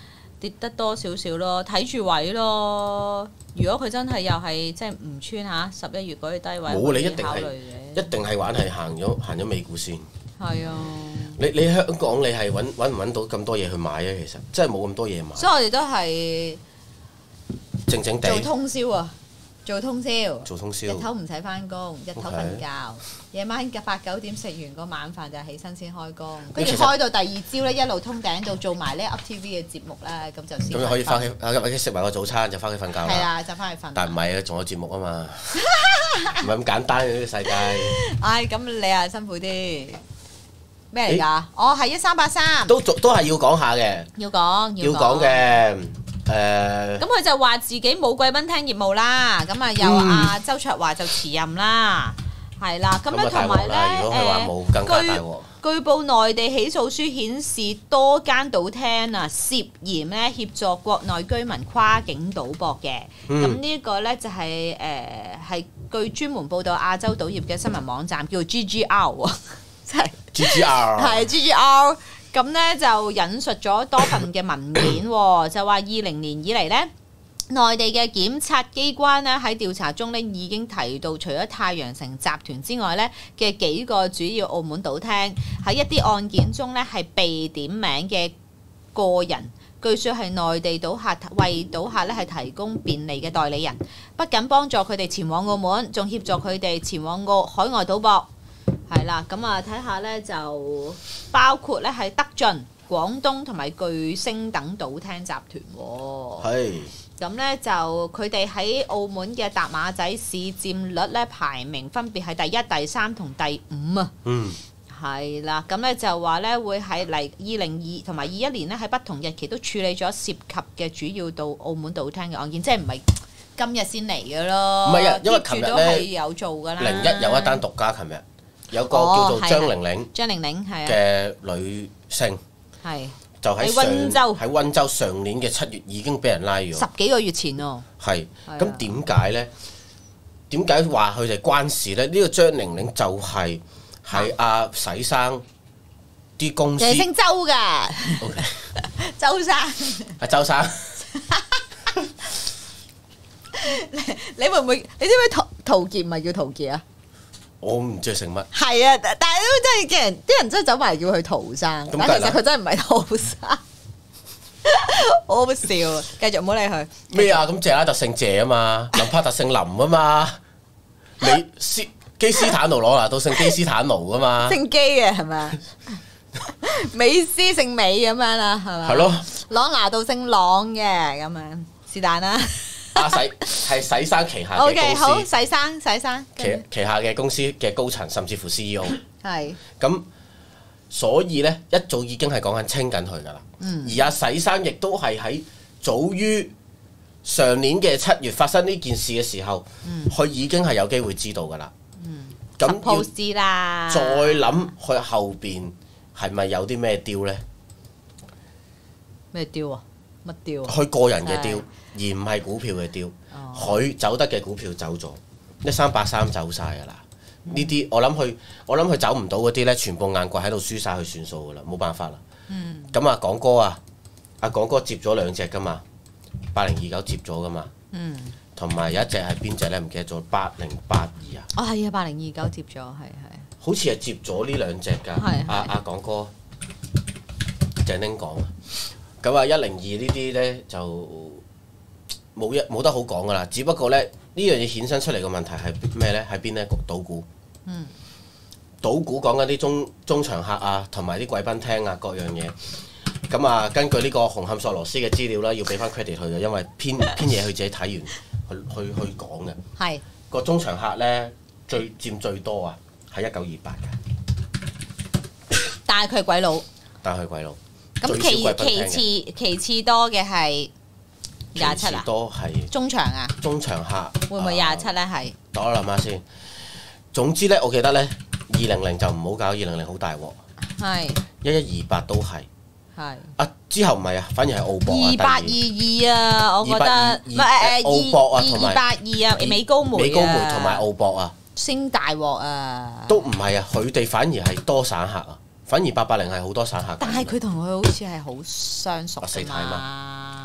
跌得多少少咯，睇住位咯。如果佢真係又係即係唔穿嚇十一月嗰啲低位， 冇你一定係一定係玩係行咗行咗美股先。 係啊。 你你香港你係揾揾唔揾到咁多嘢去買啊？其實真係冇咁多嘢買。 所以我哋都係靜靜地做通宵啊！做通宵， 做通宵， 日頭唔使翻工，日頭瞓覺，夜 Okay. 晚八九點食完個晚飯就起身先開工，跟住開到第二朝咧一路通頂到做埋呢 Up T V 嘅節目啦，咁就先。 咁可以翻屋企，屋企食埋個早餐就翻屋企瞓覺啦。 係啦，就翻去瞓。 但唔係啊，仲有節目啊嘛，唔係咁簡單嘅呢個世界。 唉，咁你啊辛苦啲。咩嚟㗎？哦，係一三八三。 都都係要講下嘅。 要講要講嘅。誒， 咁佢就話自己冇貴賓廳業務啦，咁啊有阿周卓華就辭任啦，係啦，咁樣同埋咧誒，據據報內地起訴書顯示多間賭廳啊涉嫌咧協助國內居民跨境賭博嘅，咁呢個咧就係誒係據專門報導亞洲賭業嘅新聞網站叫做 G G R 啊，即係 G G R 係 G G R。咁咧就引述咗多份嘅文件，就話二零年以嚟咧，內地嘅檢察機關咧喺調查中咧已經提到，除咗太陽城集團之外咧嘅幾個主要澳門賭廳喺一啲案件中咧係被點名嘅個人，據說係內地賭客為賭客咧係提供便利嘅代理人，不僅幫助佢哋前往澳門，仲協助佢哋前往澳海外賭博。係啦，咁啊睇下咧就包括咧係德進、廣東同埋巨星等賭廳集團喎。係。咁咧就佢哋喺澳門嘅搭馬仔市佔率咧排名分別係第一、第三同第五啊。嗯。係啦，咁咧就話咧會喺嚟二零二同埋二一年咧喺不同日期都處理咗涉及嘅主要到澳門賭廳嘅案件，即係唔係今日先嚟嘅咯？ 唔係啊，因為琴日咧有做㗎啦。 零一有一單獨家，琴日。有個叫做張玲玲， 張玲玲係嘅女性，係就喺溫州，喺溫州上年嘅七月已經俾人拉咗， 十幾個月前喎。 係咁點解咧？點解話佢哋關事咧？呢個張玲玲就係係阿洗生啲公司， 姓周㗎，周生， 阿周生， 你會唔會？你知唔知陶陶傑唔係叫陶傑啊？ 我唔知佢姓乜。 係啊，但係都真係嘅人，啲人真係走埋叫佢陶生，但其實佢真係唔係陶生，好好笑。繼續唔好理佢。 咩啊？咁謝拉特姓謝啊嘛，林柏特姓林啊嘛，美斯基斯坦奴攞拿到姓基斯坦奴啊嘛， 姓基嘅係咪？美斯姓美咁樣啦，係咪？ 係咯。 朗拿度姓朗嘅咁樣，是但啦。 阿洗係洗生旗下嘅公司 ，OK 好，洗生洗生旗旗下嘅公司嘅高層，甚至乎 C E O 係咁，所以咧一早已經係講緊清緊佢噶啦。嗯、而阿洗生亦都係喺早於上年嘅七月發生呢件事嘅時候，佢、嗯、已經係有機會知道噶啦。咁、嗯、要知啦， 再諗佢後邊係咪有啲咩雕咧？ 咩雕啊？乜雕？ 佢個人嘅雕。而唔係股票嘅雕，佢、哦、走得嘅股票走咗，一三八三走晒㗎啦。呢啲、嗯、我諗佢，我諗佢走唔到嗰啲咧，全部硬櫃喺度輸晒，佢算數㗎啦，冇辦法啦。咁、嗯、啊，港哥啊，阿港哥接咗兩隻㗎嘛，八零二九接咗㗎嘛，同埋、嗯、有一隻係邊隻咧？唔記得咗，八零八二啊。 哦，係啊，八零二九接咗，係係。 好似係接咗呢兩隻㗎。阿阿港哥鄭丁講啊，咁啊一零二呢啲咧就。冇一冇得好講噶啦，只不過咧呢樣嘢衍生出嚟嘅問題係咩咧？喺邊咧？賭股，嗯，賭股講緊啲中中場客啊，同埋啲貴賓廳啊，各樣嘢。咁啊，根據呢個紅磡索羅斯嘅資料啦，要俾翻 credit 佢嘅，因為篇篇嘢佢自己睇完，去去去講嘅。係個中場客咧，最佔最多啊，係一九二八嘅。 但係佢係鬼佬。 但係佢鬼佬。 咁其其次其次多嘅係。廿七啊， 多係中場啊， 中場客會唔會廿七咧？係， 等我諗下先。總之咧，我記得咧，二零零就唔好搞，二零零好大鑊。係。一一二八都係。係。啊，之後唔係啊，反而係澳博啊。 二八二二啊，我覺得唔係誒澳博啊，同埋二八二啊，美高梅美高梅同埋澳博啊。 升大鑊啊！ 都唔係啊，佢哋反而係多散客啊，反而八八零係好多散客。 但係佢同佢好似係好相熟㗎嘛。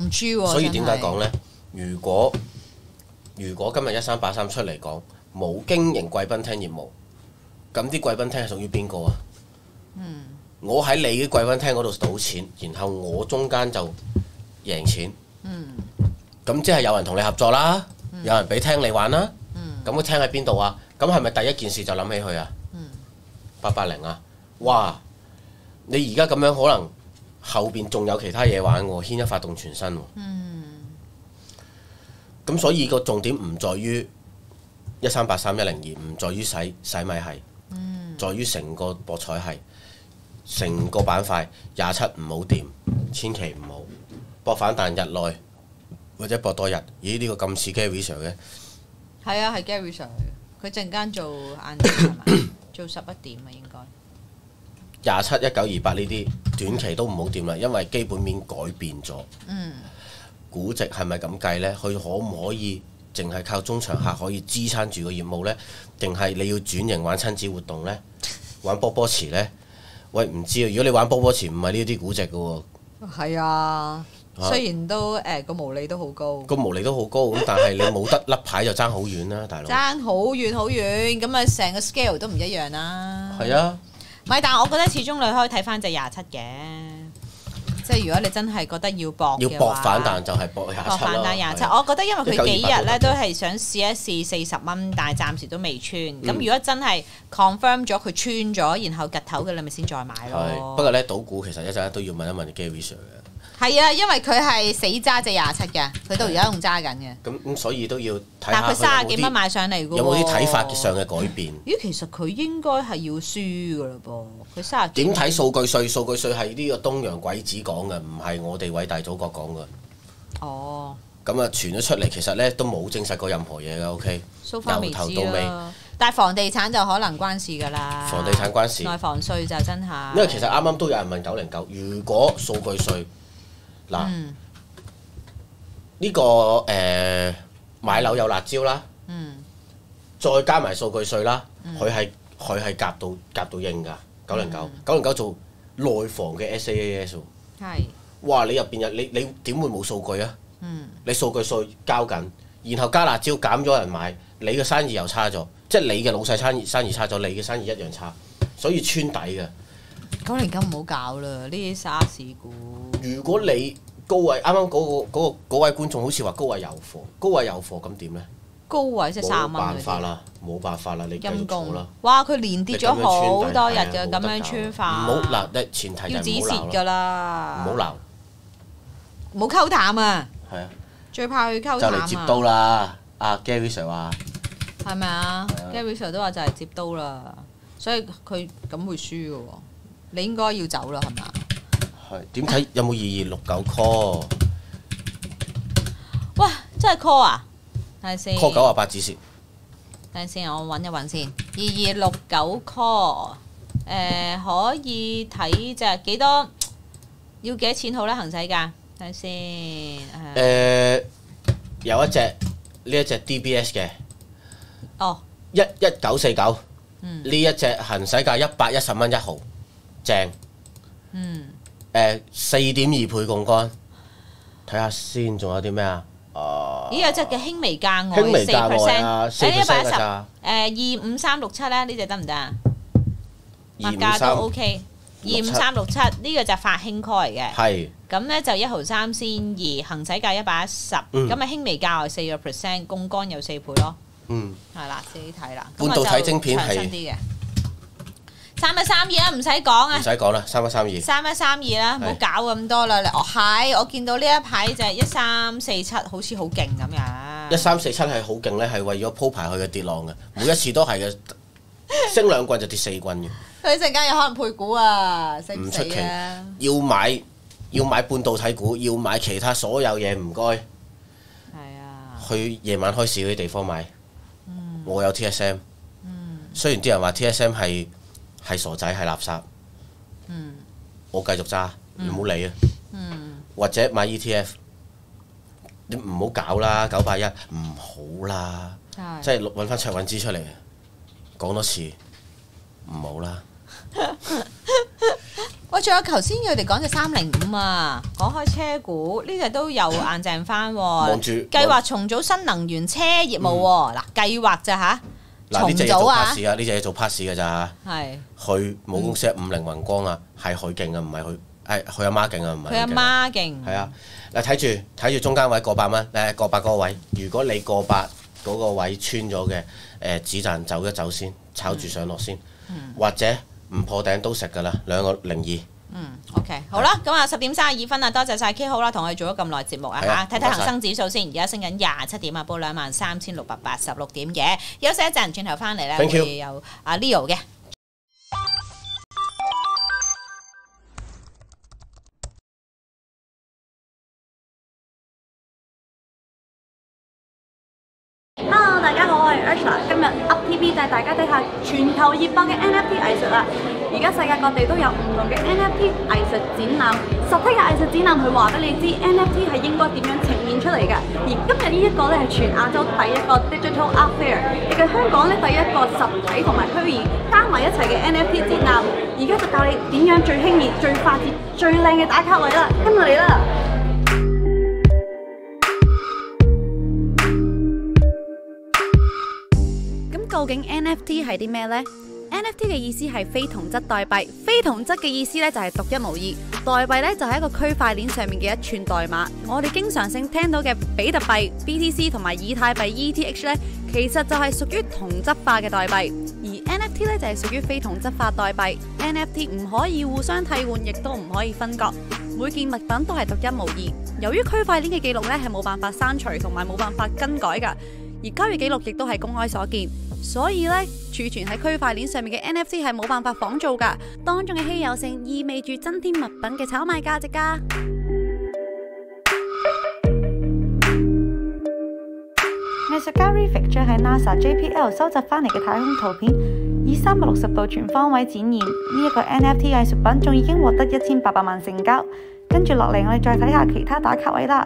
唔知喎。 所以點解講呢？如果如果今日一三八三出嚟講冇經營貴賓廳業務，咁啲貴賓廳係屬於邊個啊？嗯，我喺你嘅貴賓廳嗰度賭錢，然後我中間就贏錢。嗯，咁即係有人同你合作啦，嗯、有人俾廳你玩啦。嗯，咁個廳喺邊度啊？咁係咪第一件事就諗起佢啊？嗯，八八零啊！哇！你而家咁樣可能後邊仲有其他嘢玩喎，牽一發動全身喎。嗯。咁所以個重點唔在於一三八三一零二，唔在於洗洗米係，嗯、在於成個博彩係，成個板塊廿七唔好掂，千祈唔好博反彈日內或者博多日。咦？呢、這個咁似 Gary Sir 嘅？ 係啊，係 Gary Sir，佢陣間做晏晝係嘛？做十一點啊，應該。 廿七、一九、二八呢啲短期都唔好掂啦，因為基本面改變咗。嗯。估值係咪咁計呢？佢可唔可以淨係靠中長客可以支撐住個業務呢？定係你要轉型玩親子活動呢？玩波波池呢？喂，唔知啊！如果你玩波波池唔係呢啲估值嘅喎。 係啊，雖然都誒個、呃、毛利都好高。個毛利都好高，咁但係你冇得甩牌就爭好遠啦，大佬。 爭好遠好遠，咁啊成個 scale 都唔一樣啦。 係啊。 唔係，但係我覺得始終你可以睇翻隻廿七嘅，即係如果你真係覺得要搏嘅話， 要搏反彈就係搏廿七咯。 搏反彈廿七，我覺得因為佢幾日咧都係想試一試四十蚊，但係暫時都未穿。咁、嗯、如果真係 confirm 咗佢穿咗，然後趌頭嘅，你咪先再買咯。 不過咧，賭股其實一陣都要問一問 Gary Sir 嘅。 係啊，因為佢係死揸隻廿七嘅，佢到而家仲揸緊嘅。 咁咁，所以都要睇下。 但係佢三十幾蚊買上嚟嘅喎。 有冇啲睇法上嘅改變？ 咦，其實佢應該係要輸㗎嘞噃。佢三十幾。點睇數據稅？數據稅係呢個東洋鬼子講嘅，唔係我哋偉大祖國講嘅。 哦。 咁啊，傳咗出嚟，其實咧都冇證實過任何嘢嘅。O K。 由頭到尾。但係房地產就可能關事㗎啦。 房地產關事。 內房稅就真係。 因為其實啱啱都有人問九零九，如果數據稅。嗱，呢、嗯這個誒、呃、買樓有辣椒啦，嗯、再加埋數據稅啦，佢係佢係夾到夾到應㗎，九零九九零九做內房嘅 S A A S 喎，係，哇！你入邊有你你點會冇數據啊？嗯、你數據稅交緊，然後加辣椒減咗人買，你嘅生意又差咗，即係你嘅老細生意生意差咗，你嘅生意一樣差，所以穿底嘅。 九零九唔好搞啦，呢啲沙士股。 如果你高位啱啱嗰個嗰個嗰位觀眾好似話高位有貨，高位有貨咁點咧？ 高位即係三蚊。冇辦法啦，冇辦法啦，你繼續做啦。 哇！佢連跌咗好多日嘅，咁樣穿法。 唔好嗱，前提就唔好鬧。要止蝕㗎啦。 唔好鬧。 唔好溝淡啊！ 係啊。 最怕佢溝淡啊！ 就嚟接刀啦！阿 Gary Sir 話。 係咪啊 ？Gary Sir 都話就係接刀啦，所以佢咁會輸嘅喎。你應該要走啦，係咪？ 係點睇？有冇二二六九 call？ 哇！真係 call 啊！睇下先。 call 九啊八止蝕。 等陣先，我揾一揾先。二二六九 call，誒可以睇隻幾多？要幾多錢好咧？行使價？睇下先。 誒有一隻呢一隻 D B S 嘅。 哦。 一一九四九。嗯。呢一隻行使價一百一十蚊一毫。正，嗯，誒四點二倍槓桿，睇下先，仲有啲咩啊？ 咦，有隻嘅輕微價外， 輕微價外啊，四 percent 㗎咋？ 誒二五三六七咧，呢隻得唔得啊？物價都 OK， 二五三六七呢個就發興 call 嚟嘅，係，咁咧就一毫三先二，行使價一百一十，咁啊輕微價外四個 percent，槓桿有四倍咯，嗯，係啦，自己睇啦， 半導體晶片係。 三一三二啊，唔使講啊！ 唔使講啦，三一三二。 三一三二啦，唔好搞咁多啦。哦，係，我見到呢一排就係一三四七，好似好勁咁樣。 一三四七係好勁咧，係為咗鋪排佢嘅跌浪嘅，每一次都係嘅，升兩棍就跌四棍嘅。 佢陣間有可能配股啊，死唔死啊？ 要買要買半導體股，要買其他所有嘢，唔該。 係啊。 去夜晚開市嗰啲地方買。嗯。我有 T S M。嗯。雖然啲人話 T S M 係。係傻仔，係垃圾。嗯，我繼續揸，你唔好理啊。嗯，或者買 E T F，你唔好搞啦，九八一唔好啦。即係揾翻卓韻芝出嚟，講多次，唔好啦。 喂，仲有頭先佢哋講隻三零五啊，講開車股呢隻都有硬淨翻喎。望住計劃重組新能源車業務喎。嗱，計劃咋嚇？ 嗱，呢隻嘢做 pass 啊，呢隻嘢做 pass 嘅咋嚇。 係。 佢母公司係五菱宏光啊，係佢勁啊，唔係佢係佢阿媽勁啊，唔係。 佢阿媽勁。係啊，嗱睇住睇住中間位過百蚊，誒過百嗰個位，如果你過百嗰個位穿咗嘅，誒止賺走一走先，炒住上落先，或者。唔破頂都食㗎啦，兩個零二。 嗯 ，OK， 好啦，咁啊十點三十二分啊，多謝晒 K 好啦，同我哋做咗咁耐節目啊嚇，睇睇恒生指數先，而家升緊廿七點啊，報兩萬三千六百八十六點嘅，休息一陣，轉頭翻嚟咧會有阿 Leo 嘅。 Hello， 大家好，我係 Ursula， 今日 Up T V 帶大家睇下全球熱播嘅 N F T 藝術啦。而家世界各地都有唔同嘅 N F T 藝術展覽，實體嘅藝術展覽佢話俾你知 N F T 係應該點樣呈現出嚟嘅。而今日呢一個咧係全亞洲第一個 Digital Art Fair， 亦係香港咧第一個實體同埋虛擬加埋一齊嘅 N F T 展覽。而家就教你點樣最輕易、最快捷、最靚嘅打卡位啦，跟我嚟啦！究竟 N F T 係啲咩呢？ N F T 嘅意思係非同質代幣，非同質嘅意思咧就係獨一無二，代幣咧就係一個區塊鏈上面嘅一串代碼。我哋經常性聽到嘅比特幣 B T C 同埋以太幣 E T H 咧，其實就係屬於同質化嘅代幣，而 N F T 咧就係屬於非同質化代幣。N F T 唔可以互相替換，亦都唔可以分割，每件物品都係獨一無二。由於區塊鏈嘅記錄咧係冇辦法刪除同埋冇辦法更改噶，而交易記錄亦都係公開所見。所以咧，儲存喺區塊鏈上面嘅 N F T 係冇辦法仿造噶，當中嘅稀有性意味住增添物品嘅炒賣價值噶。藝術家 Rifik 將喺 NASA J P L 收集翻嚟嘅太空圖片，以三百六十度全方位展現。呢、這、一個 N F T 藝術品仲已經獲得一千八百萬成交。跟住落嚟，我哋再睇下其他打卡位啦。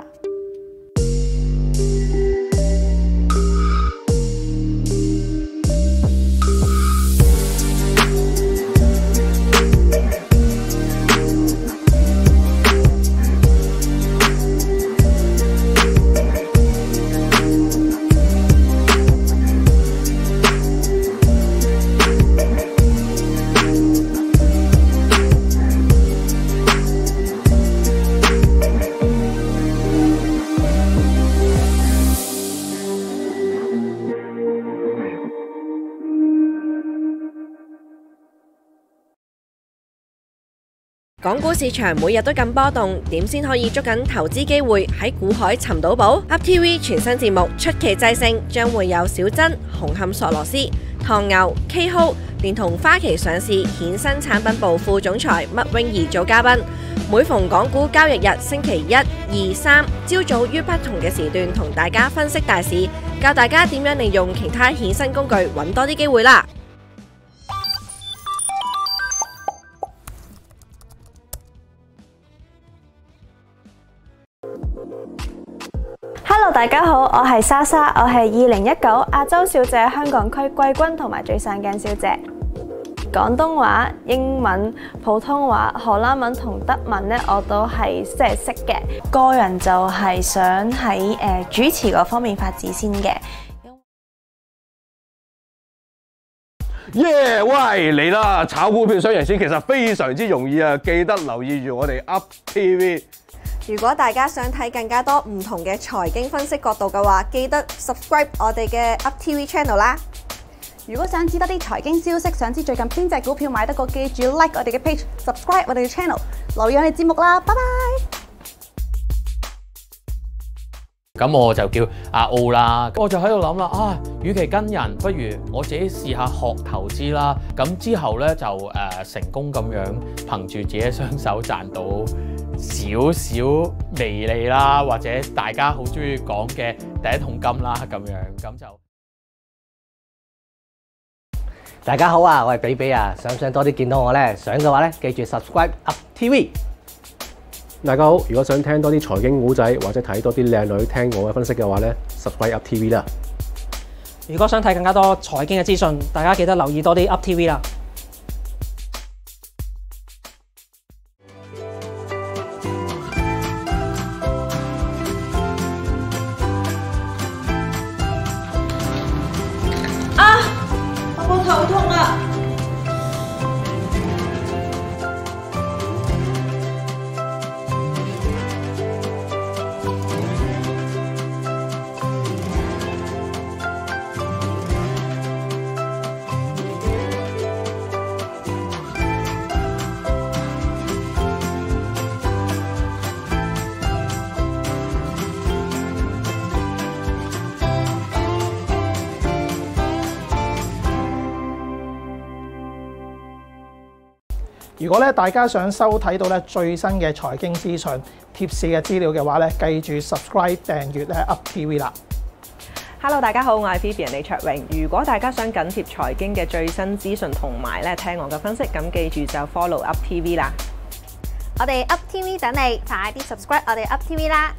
港股市場每日都咁波動，點先可以捉緊投資機會喺股海尋到寶 ？Up T V 全新節目出奇制勝將會有小珍、紅磡索羅斯、唐牛、K Ho 連同花旗上市衍生產品部副總裁麥穎儀做嘉賓。每逢港股交易日星期一、二、三朝早於不同嘅時段同大家分析大市，教大家點樣利用其他衍生工具揾多啲機會啦。 Hello， 大家好，我係莎莎，我係二零一九亞洲小姐香港區季軍同埋最上鏡小姐。廣東話、英文、普通話、荷蘭文同德文咧，我都係即係識嘅。個人就係想喺誒、呃、主持嗰方面發展先嘅。 耶！喂，嚟啦！炒股票想贏錢其實非常之容易啊！記得留意住我哋 Up T V。 如果大家想睇更加多唔同嘅財經分析角度嘅話，記得 subscribe 我哋嘅 Up T V channel 啦。 如果想知多啲財經消息，想知最近邊隻股票買得過，記住 like 我哋嘅 page，subscribe 我哋嘅 channel， 留意我哋節目啦，拜拜。 咁我就叫阿奧啦，我就喺度諗啦，啊，與其跟人，不如我自己試下學投資啦。咁之後咧就誒、呃、成功咁樣憑住自己雙手賺到少少微利啦，或者大家好中意講嘅第一桶金啦，咁樣咁就。 大家好啊，我係比比啊，想唔想多啲見到我呢？想嘅話呢，記住 subscribe Up T V。 大家好，如果想聽多啲財經古仔或者睇多啲靚女聽我嘅分析嘅話呢 subscribe Up T V 啦。 如果想睇更加多財經嘅資訊，大家記得留意多啲 Up T V 啦。 如果咧大家想收睇到咧最新嘅財經資訊、貼士嘅資料嘅話咧，記住 subscribe 訂閱咧 Up T V 啦。 Hello， 大家好，我係 Vivian 李卓穎。如果大家想緊貼財經嘅最新資訊同埋咧聽我嘅分析，咁記住就 follow Up T V 啦。 我哋 Up T V 等你，快啲 subscribe 我哋 Up T V 啦！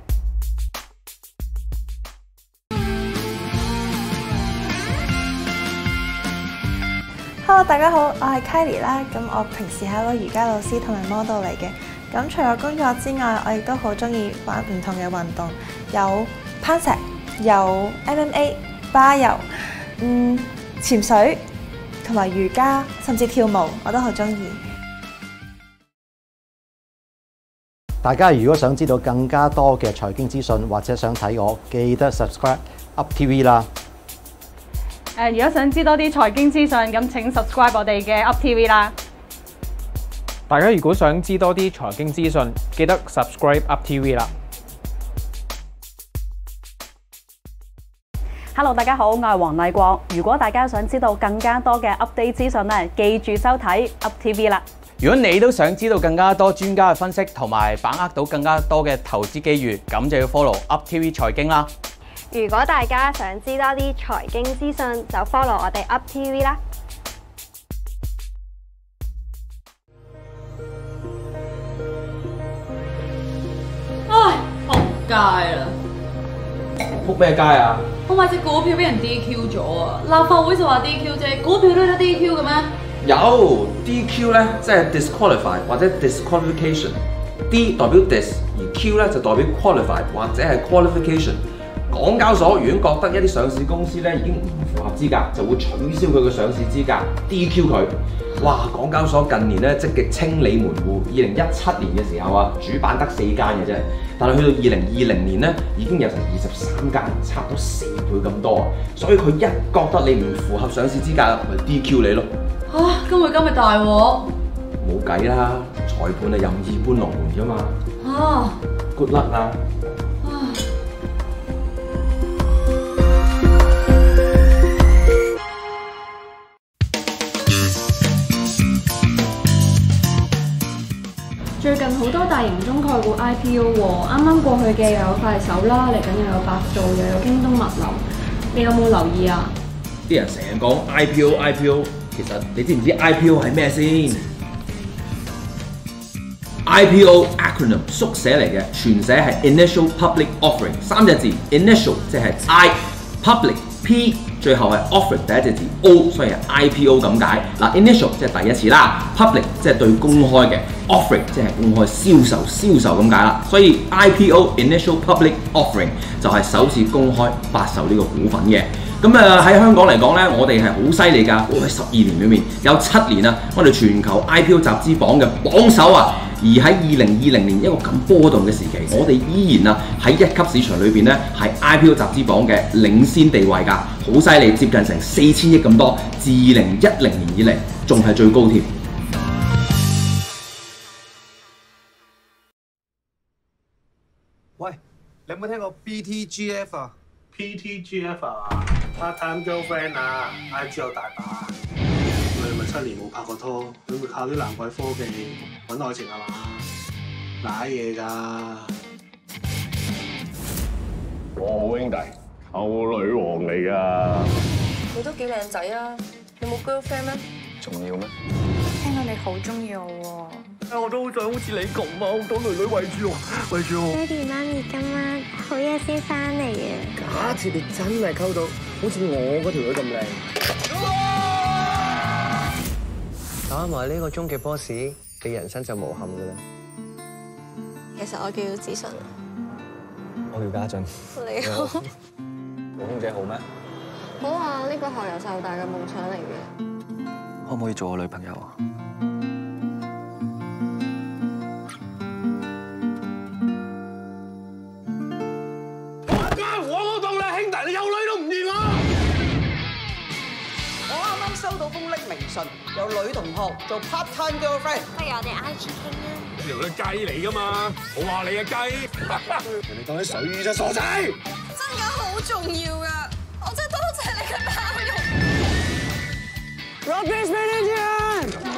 Hello， 大家好，我係 Kylie 啦。咁我平時係一個瑜伽老師同埋 model 嚟嘅。咁除咗工作之外，我亦都好中意玩唔同嘅運動，有攀石、有 M M A、巴柔、嗯潛水同埋瑜伽，甚至跳舞，我都好中意。 大家如果想知道更加多嘅財經資訊，或者想睇我，記得 subscribe Up T V 啦。 誒，如果想知多啲財經資訊，咁請 subscribe 我哋嘅 Up T V 啦。 大家如果想知多啲財經資訊，記得 subscribe Up T V 啦。 Hello， 大家好，我係黃麗國。如果大家想知道更加多嘅 update 資訊咧，記住收睇 Up T V 啦。 如果你都想知道更加多專家嘅分析，同埋把握到更加多嘅投資機遇，咁就要 follow Up T V 財經啦。 如果大家想知多啲財經資訊，就 follow 我哋 Up T V 啦。 唉，仆街啦！ 仆咩街啊？ 我買隻股票俾人 D Q 咗啊！立法會就話 D Q 啫，股票都得 D Q 嘅咩？ 有 D Q 咧，即係 disqualify 或者 disqualification。D 代表 dis， 而 Q 咧就代表 qualify 或者係 qualification。港交所如果覺得一啲上市公司咧已經唔符合資格，就會取消佢嘅上市資格 ，D Q 佢。哇！港交所近年咧積極清理門戶，二零一七年嘅時候啊，主板得四間嘅啫，但係去到二零二零年咧已經有成二十三間，差唔多四倍咁多啊！所以佢一覺得你唔符合上市資格，咪 D Q 你咯。 嚇！今日今日大鑊， 冇計啦，裁判係任意搬龍門㗎嘛。 嚇 ！Good luck 啦！ 最近好多大型中概股 I P O 喎，啱啱過去嘅又有快手啦，嚟緊又有百度，又有京東物流，你有冇留意啊？ 啲人成日講 I P O I P O， 其實你知唔知 I P O 係咩先 ？I P O acronym 縮寫嚟嘅，全寫係 Initial Public Offering 三隻字 ，Initial 即係 I，Public P 最後係 Offering 第一隻字 O， 所以係 I P O 咁解。嗱 ，Initial 即係第一次啦 ，Public 即係對公開嘅 ，Offering 即係公開銷售銷售咁解啦。所以 I P O Initial Public Offering 就係首次公開發售呢個股份嘅。咁啊喺香港嚟講咧，我哋係好犀利㗎，過去十二年裏面有七年啊，我哋全球 I P O 集資榜嘅榜首啊。而喺二零二零年一個咁波動嘅時期，我哋依然啊喺一級市場裏邊咧係 I P O 集資榜嘅領先地位㗎，好犀利，接近成四千億咁多，自二零一零年以嚟仲係最高添。 喂，你有冇聽過 B T G F 啊 ？P T G F 啊 ，part time girlfriend 啊 ，I G 有大把。你咪七年冇拍過拖，你會靠啲爛鬼科技揾愛情係嘛？賴嘢㗎！ 我好兄弟，溝女王嚟㗎。 你都幾靚仔啊！你冇 girlfriend 咩？ 重要咩？ 聽到你好中意我喎。 我都好想好似你咁啊，好多女女圍住我，圍住我。 爹哋媽咪今晚好夜先翻嚟啊！ 假設你真係溝到好似我嗰條女咁靚。 打埋呢個終極 boss， 你人生就無憾噶啦。 其實我叫子純， 我叫家俊。 你好。 老空姐好咩？ 好啊，呢個係由細到大嘅夢想嚟嘅。 可唔可以做我女朋友啊？ 我家我嗰棟咧，兄弟，你有女都唔認我。 我啱啱收到封匿名信，有女同學做 part time girlfriend。 不如我哋 I G 傾啊！ 條女雞嚟噶嘛，我話你嘅雞，人哋當你水啫，傻仔！ 真㗎好重要㗎，我真係多謝你嘅包容。 Rock this manager！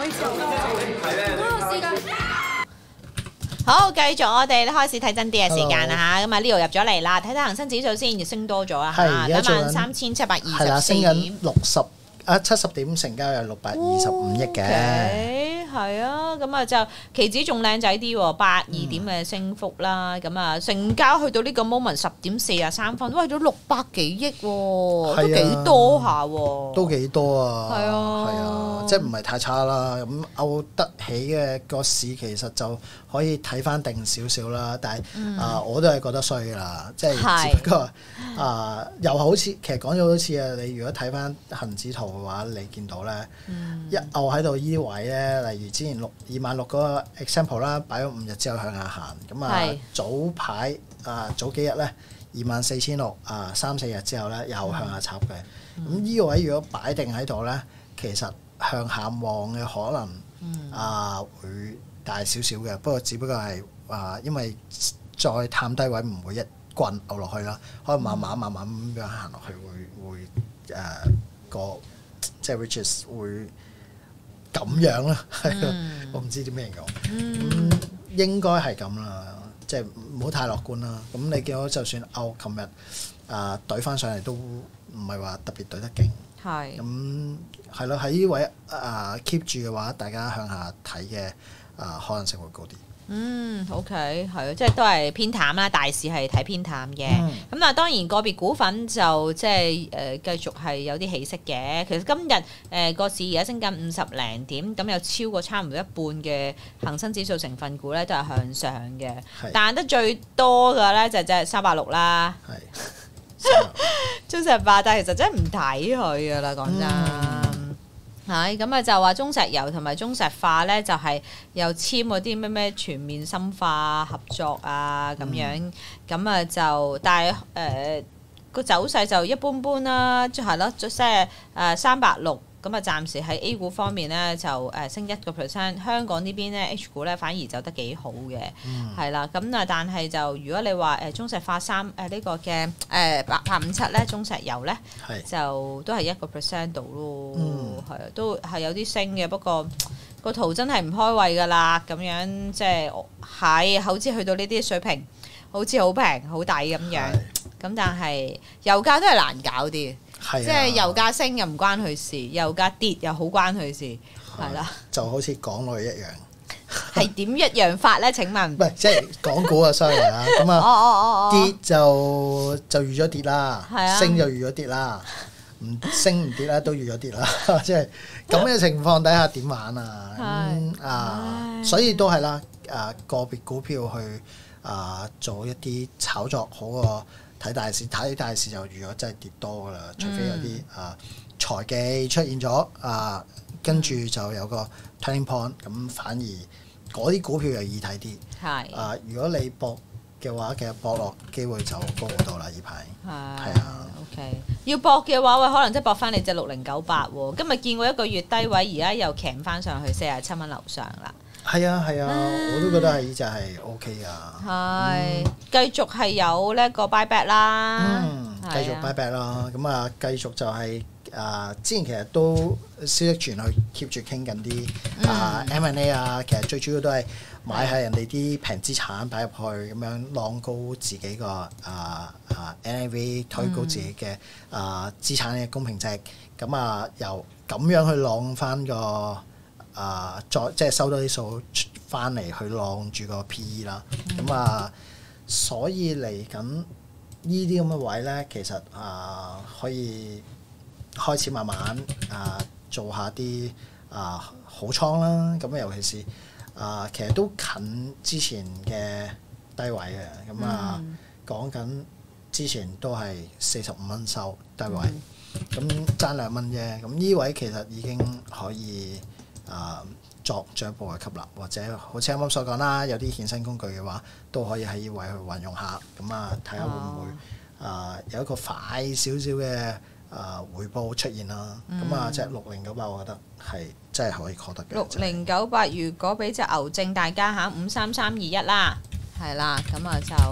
可以試我試緊。 好，繼續我哋開始睇真啲嘅時間啦嚇，咁啊呢度入咗嚟啦，睇睇恒生指數先，要升多咗啦嚇，一萬三千七百二十四點， 六十啊七十點，成交有六百二十五億嘅。 係啊，咁啊就期指仲靚仔啲喎，八二點嘅升幅啦，咁啊成交去到呢個 moment 十點四啊三分，喂，都六百幾億喎，都幾多下喎， 都幾多啊， 係啊， 係啊，即係唔係太差啦。咁勾得起嘅個市其實就可以睇翻定少少啦，但係啊我都係覺得衰㗎啦，即係只不過啊又好似其實講咗好多次啊，你如果睇翻恆指圖嘅話，你見到咧一勾喺度依位咧，例如之前六二萬六嗰個 example 啦，擺咗五日之後向下行，咁啊早排啊早幾日咧二萬四千六啊三四日之後咧又向下插嘅，咁呢個位如果擺定喺度咧，其實向下望嘅可能啊會大少少嘅，不過只不過係啊因為再探低位唔會一棍牛落去啦，可能慢慢慢慢咁樣行落去會會誒、呃、個即係 riches 會。咁樣啦，係咯、嗯，我唔知點咩形容，咁、嗯、應該係咁啦，即係唔好太樂觀啦。咁你見到就算歐琴日啊懟翻上嚟都唔係話特別懟得勁，係咁係咯，喺呢位啊 keep 住嘅話，大家向下睇嘅啊可能性會高啲。 嗯 ，OK， 係啊，即係都係偏淡啦，大市係睇偏淡嘅。咁但係當然個別股份就即係誒繼續係有啲起色嘅。其實今日誒個市而家升緊五十零點，咁有超過差唔多一半嘅恒生指數成分股咧都係向上嘅。彈得最多嘅咧就就係三百六啦。係中石化，但係其實真係唔睇佢噶啦，講真。嗯係咁啊，就話中石油同埋中石化咧，就係、是、又簽嗰啲咩咩全面深化合作啊咁樣，咁啊就但係誒個走勢就一般般啦，即係咯，即係誒三百六咁啊，暫時喺 A 股方面咧就誒升一個 percent， 香港呢邊咧 H 股咧反而走得幾好嘅，係啦、嗯，咁啊但係就如果你話誒中石化三誒、呃這個、呢個嘅誒八八五七咧，中石油咧就都係一個 percent 度咯，係啊、嗯，都係有啲升嘅，不過個圖真係唔開胃㗎啦，咁樣即係係好似去到呢啲水平，好似好平好抵咁樣，咁但係油價都係難搞啲。啊、即係油價升又唔關佢事，油價跌又好關佢事，係啦。 就好似港女一樣， 係點一樣法咧？請問？唔係即係港股啊，sorry 啊，咁啊跌就就預咗跌啦，啊、升就預咗跌啦，唔升唔跌啦都預咗跌啦，即係咁嘅情況底下點玩啊？咁、嗯、啊，所以都係啦，啊個別股票去啊做一啲炒作好過。睇大市，睇大市就如果真係跌多㗎啦，除非有啲、嗯、啊財技出現咗啊，跟住就有個 turning point， 咁反而嗰啲股票又易睇啲。係啊，如果你搏嘅話，其實搏落機會就高好多啦。呢排係啊 ，OK， 要搏嘅話，喂，可能即係搏翻你隻六零九八喎。今日見過一個月低位，而家又鉗翻上去四十七蚊樓上啦。 係啊係啊，啊我都覺得係呢隻係 O K 噶。係、 嗯，繼續係有呢個 buy back 啦。 嗯，繼續 buy back 啦。咁啊，繼續就係、是、啊、呃，之前其實都消息傳去 keep 住傾緊啲啊 M and A 啊，其實最主要都係買下人哋啲平資產擺入去，咁樣浪高自己個啊啊 N A V， 推高自己嘅啊資產嘅公平值。咁啊，由咁樣去浪翻個。啊！再即係收多啲數翻嚟去晾住個 P E 啦，咁、嗯、啊，所以嚟緊呢啲咁嘅位咧，其實啊可以開始慢慢啊做下啲啊好倉啦，咁尤其是啊其實都近之前嘅低位嘅，咁啊講緊、嗯、之前都係四十五蚊收低位，咁爭兩蚊啫，咁呢位其實已經可以。啊，作進一步嘅吸納，或者好似啱啱所講啦，有啲衍生工具嘅話，都可以喺呢位去運用下，咁啊睇下會唔會、哦、啊有一個快少少嘅啊回報出現啦。咁、嗯、啊，即係六零九八，我覺得係真係可以 call 得嘅。 六零九八，如果俾隻牛證大家嚇五三三二一啦，係啦，咁啊就。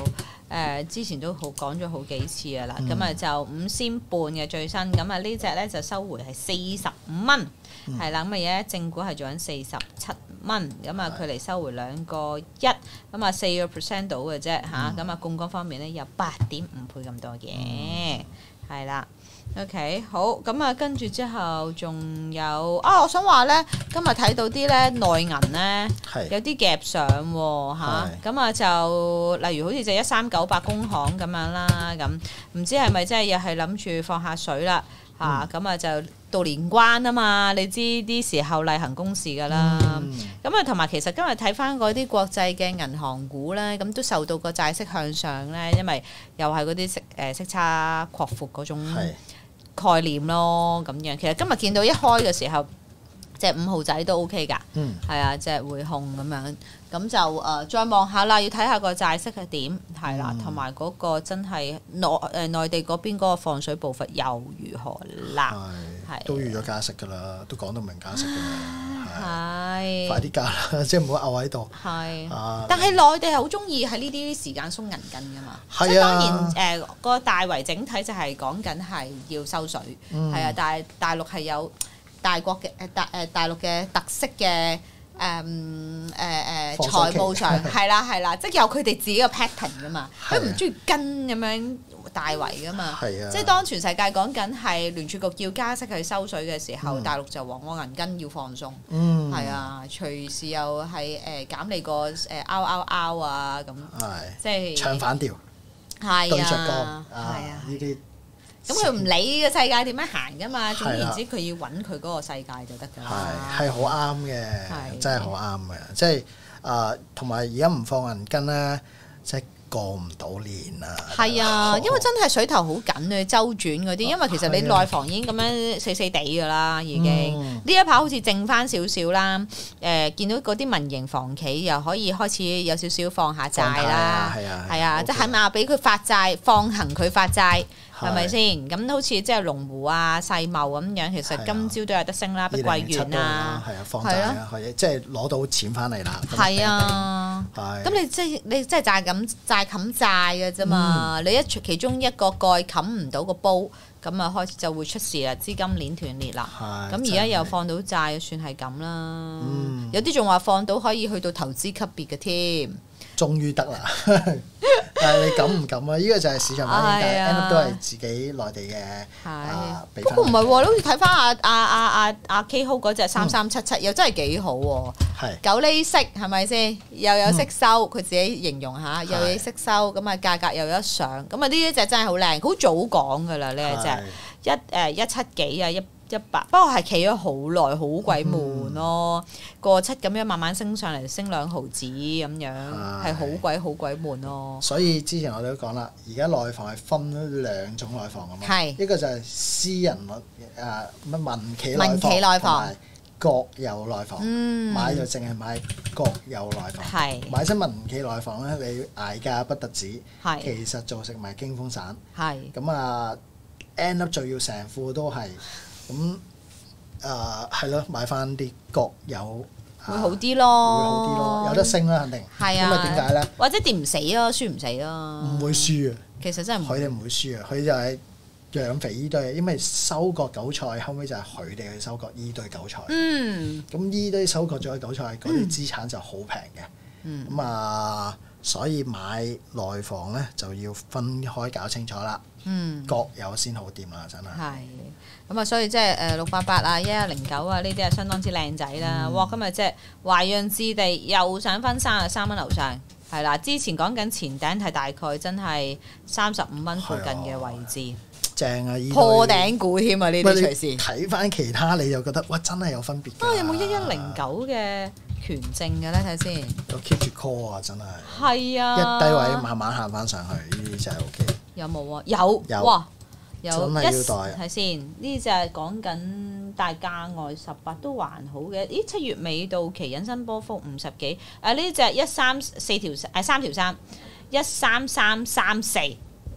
誒之前都好講咗好幾次啊啦，咁啊、 嗯、 就五仙半嘅最新，咁啊呢只咧就收回係四十五蚊，係啦、嗯，咁啊而家正股係做緊四十七蚊，咁啊距離收回兩個一，咁啊四個 percent 到嘅啫嚇，咁啊槓桿方面咧有八點五倍咁多嘅，係啦、嗯。OK， 好，咁啊，跟住之後仲有啊，我想話咧，今日睇到啲咧內銀咧，有啲夾上喎嚇，咁啊就例如好似就一三九八工行咁樣啦，咁唔知係咪真係又係諗住放下水啦嚇，咁啊就到年關啊嘛，你知啲時候例行公事噶啦，咁啊同埋其實今日睇翻嗰啲國際嘅銀行股咧，咁都受到個債息向上咧，因為又係嗰啲息誒息差擴闊嗰種概念咯，咁樣其實今日見到一開嘅時候，隻五號仔都 OK 㗎，係、嗯、啊，隻匯控咁樣，咁就誒、呃、再望下啦，要睇下個債息係點，係啦，同埋嗰個真係內誒內地嗰邊嗰個放水步伐又如何啦，係都預咗加息㗎啦，都講到明加息㗎啦， 係快啲加啦，即係唔好漚喺度。 係， 啊、 但係內地係好中意喺呢啲時間鬆銀根㗎嘛。 係啊。 即係當然誒、呃嗰個大圍整體就係講緊係要收水，係、嗯、啊，但係大陸係有大國嘅誒大誒大陸嘅特色嘅誒誒誒財務上係啦係啦，即係有佢哋自己嘅 pattern 㗎嘛，佢唔中意跟咁樣大圍㗎嘛，啊、即係當全世界講緊係聯儲局要加息去收水嘅時候，嗯、大陸就話我銀根要放鬆，係、嗯、啊，隨時又係誒減你個誒 out out out 啊咁，即係唱反調， 係對着啊， 幹啊呢啲。 咁佢唔理個世界點樣行㗎嘛，總言之佢要揾佢嗰個世界就得㗎啦。 係係好啱嘅，真係好啱嘅，即係啊，同埋而家唔放銀根咧，即係過唔到年啊。係啊，因為真係水頭好緊啊，周轉嗰啲，因為其實你內房已經咁樣死死地㗎啦，已經呢、嗯、一排好似剩翻少少啦。誒、呃，見到嗰啲民營房企又可以開始有少少放下債啦，係啊，係啊，即係起碼俾佢發債，放行佢發債。係咪先？咁好似即係龍湖啊、世茂咁樣，其實今朝都有得升啦，碧桂園啊， 係啊，放債啊，可以即係攞到錢翻嚟啦。 係啊，咁你即係你即係債冚債冚債嘅啫嘛。你一其中一個蓋冚唔到個煲，咁啊開始就會出事啦，資金鏈斷裂啦。咁而家又放到債，算係咁啦。有啲仲話放到可以去到投資級別嘅添。 終於得啦，但係你敢唔敢啊？呢個就係市場反應，但係 end up 都係自己內地嘅。係， 不過唔係喎，你好似睇翻阿阿阿阿阿 K Ho 嗰隻三三七七，又真係幾好喎。係九厘息係咪先？又有息收，佢自己形容下，又有息收，咁啊價格又有得上，咁啊呢一隻真係好靚，好早講㗎啦呢一隻，一誒一七幾啊一。一百，不過係企咗好耐，好鬼悶咯。過七咁樣慢慢升上嚟，升兩毫子咁樣，係好鬼好鬼悶咯。 所以之前我哋都講啦，而家內房係分咗兩種內房㗎嘛，係一個就係私人誒乜民企民企內房， 國有內房， 嗯、 買就淨係買國有內房，係買親民企內房咧，你捱價不特止，係其實造成埋驚風散，係咁啊 end up 就要成副都係。咁誒係咯，買翻啲國有會好啲咯， 會好啲咯，有得升啦，肯定。係啊，因為點解咧？ 或者跌唔死咯，輸唔死咯。 唔會輸啊！ 其實真係佢哋唔會輸啊！佢就係養肥呢堆，因為收割韭菜，後尾就係佢哋去收割呢堆韭菜。嗯。咁呢堆收割咗嘅韭菜，嗰啲資產就好平嘅。嗯。咁啊，所以買內房咧就要分開搞清楚啦。嗯。國有先好掂啦，真係。係。 咁啊，所以即係誒六八八啊、一一零九啊，呢啲係相當之靚仔啦。嗯、哇！今日即係華潤置地又上翻三十三蚊樓上，係啦。之前講緊前頂係大概真係三十五蚊附近嘅位置， 正啊！ 破頂股添啊！呢啲隨時睇翻其他你就覺得哇，真係有分別。 啊，有冇一一零九嘅權證嘅咧？睇先。 有 keep 住 call 啊！真係。 係啊。 一低位慢慢行翻上去，呢啲就係 O K。 有冇啊？有。 有。 哇！有一睇先，呢就係講緊大價外十八都還好嘅。咦，七月尾到期引申波幅五十幾。啊，呢隻一三四條誒三條三，一三三三四，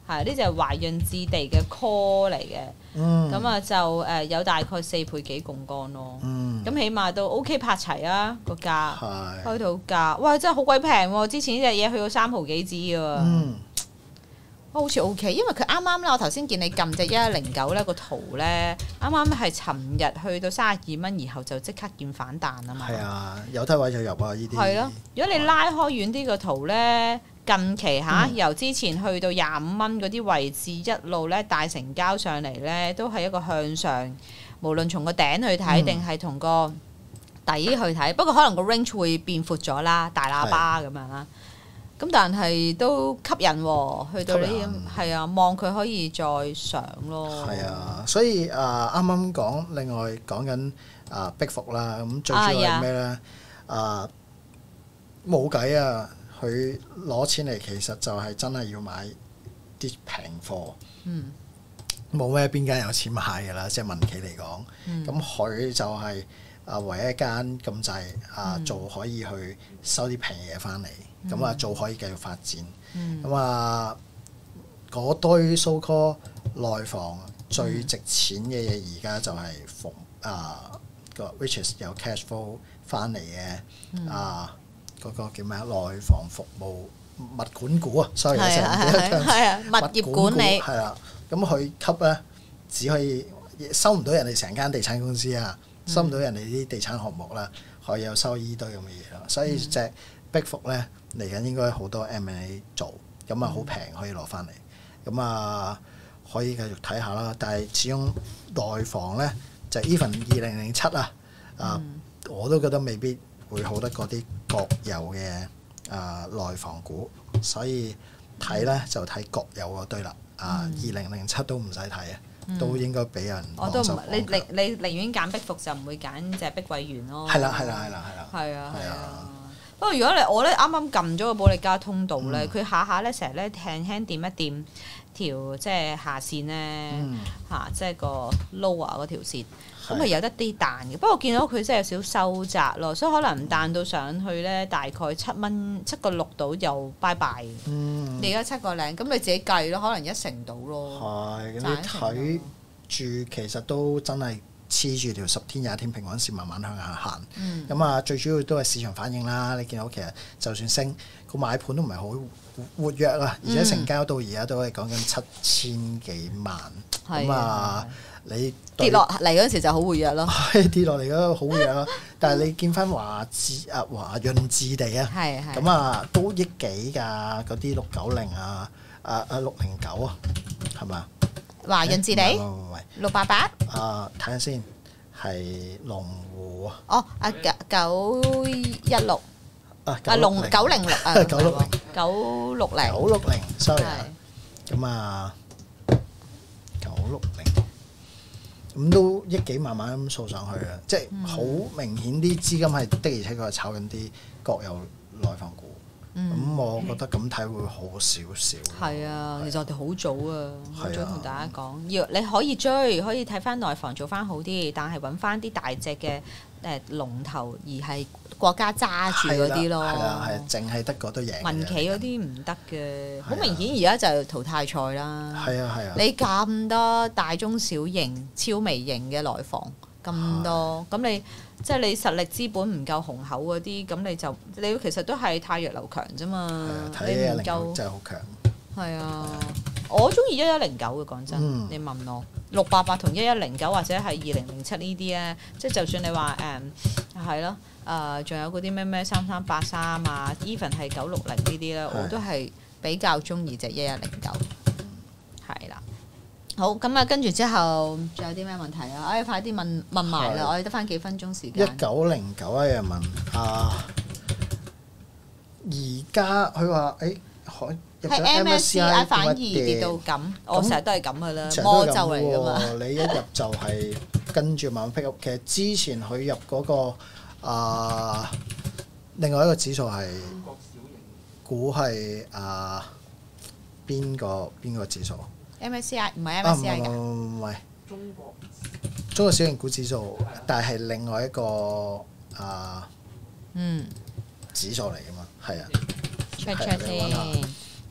係呢隻係華潤置地嘅 call 嚟嘅。 嗯， 咁啊就誒有大概四倍幾槓桿咯。 嗯， 咁起碼都 OK 拍齊啊個價， 係開到價，哇真係好鬼平喎！之前呢隻嘢去到三毫幾紙㗎喎。 嗯。 好似 O K，因為佢啱啱咧，我頭先見你撳隻一一零九咧個圖咧，啱啱係尋日去到三十二蚊，然後就即刻見反彈啊嘛。 係啊，有低位就入啊！呢啲係咯，如果你拉開遠啲個圖咧，近期嚇、 嗯、 由之前去到廿五蚊嗰啲位置一路咧大成交上嚟咧，都係一個向上，無論從個頂去睇定係同個底去睇。不過可能個 range 會變闊咗啦，大喇叭咁樣啦。咁但係都吸引喎，去到呢啲係啊，望佢可以再上咯。 係啊，所以啊，啱啱講另外講緊啊碧服啦，咁最主要係咩咧？啊冇計啊，佢攞錢嚟其實就係真係要買啲平貨。嗯，冇咩邊間有錢買㗎啦，即係民企嚟講。咁佢、嗯、就係、是、啊唯一一間咁滯啊做可以去收啲平嘢翻嚟。咁啊，做可以繼續發展。咁啊、嗯，嗰堆 so call 內房最值錢嘅嘢，而家就係服啊個 which is 有 cash flow 翻嚟嘅、嗯、啊嗰、嗰個叫咩啊？內房服務物管股啊 ，sorry 成日記得係啊，物業管理係啦。咁佢吸咧，只可以收唔到人哋成間地產公司啊，嗯、收唔到人哋啲地產項目啦，可以有收依堆咁嘅嘢咯。所以隻碧服咧。嚟緊應該好多 M and A 做，咁啊好平可以攞翻嚟，咁啊可以繼續睇下啦。但係始終內房咧就 even 二零零七啊，啊、嗯、我都覺得未必會好得過啲國有嘅啊內房股，所以睇咧就睇國有嗰堆啦。啊二零零七都唔使睇啊，嗯、都應該俾人我都唔你你你寧願揀碧服就唔會揀隻碧桂園咯。 係啦係啦係啦係啦。 係啊係啊。不過如果你我咧啱啱撳咗個保利加通道咧，佢、嗯、下下咧成日咧輕輕掂一掂條即係下線咧嚇、嗯啊，即係個 lower 嗰條線，咁係有得啲彈嘅。不過見到佢真係有少收窄咯，所以可能唔彈到上去咧，大概七蚊七個六度又拜拜。嗯、你而家七個零，咁你自己計咯，可能一成到咯。係， 咁你睇住其實都真係。黐住條十天廿天平均線慢慢向下行，咁啊、嗯、最主要都係市場反應啦。你見到其實就算升個買盤都唔係好活躍啊，而且成交到而家都係講緊七千幾萬，咁啊、嗯、你跌落嚟嗰時就好活躍咯， 跌落嚟嗰個好活躍咯。但係你見翻華置啊華潤置地啊，咁啊都億幾㗎，嗰啲六九零啊啊啊六零九啊，係咪啊？ 華潤置地六八八啊，睇下先，係龍湖啊。 哦，啊九九一六啊， 啊龍九零六啊， 九六零九六零九六零，sorry。咁啊，九六零，咁都億幾慢慢咁掃上去啊！即係好明顯啲資金係的而且確係炒緊啲國有內房股。咁、嗯、我覺得咁睇會好少少。係啊，其實我哋好早啊，好早同大家講，要你可以追，可以睇翻內房做翻好啲，但係揾翻啲大隻嘅誒龍頭，而係國家揸住嗰啲咯。係啊，係淨係得嗰堆贏。 民企嗰啲唔得嘅，好、啊、明顯而家就淘汰賽啦。 係啊係啊。 你咁多大中小型、超微型嘅內房咁多，咁、啊、你。即係你實力資本唔夠雄厚嗰啲，咁你就你其實都係太弱流強啫嘛。 你唔夠真係好強。 係啊，我中意一一零九嘅，講真。嗯、你問我六八八同一一零九或者係二零零七呢啲咧，即係就算你話誒係咯，誒、嗯、仲、呃、有嗰啲咩咩三三八三啊 ，even 係九六零呢啲咧，我都係比較中意隻一一零九。係啦。好，咁啊，跟住之後仲有啲咩問題啊？哎，快啲問問埋啦，我哋得翻幾分鐘時間。 一九零九啊，有人問啊，而家佢話誒， 係 M S C I 反而跌到咁，我成日都係咁噶啦，魔咒嚟噶嘛。 你一入就係跟住慢慢 pick up。其實之前佢入嗰個啊，另外一個指數係估係啊邊個邊個指數？ M S C I 唔係 M S C I 㗎， 唔係中國中國小型股指數，但係另外一個啊嗯指數嚟㗎嘛，係啊 check check 先。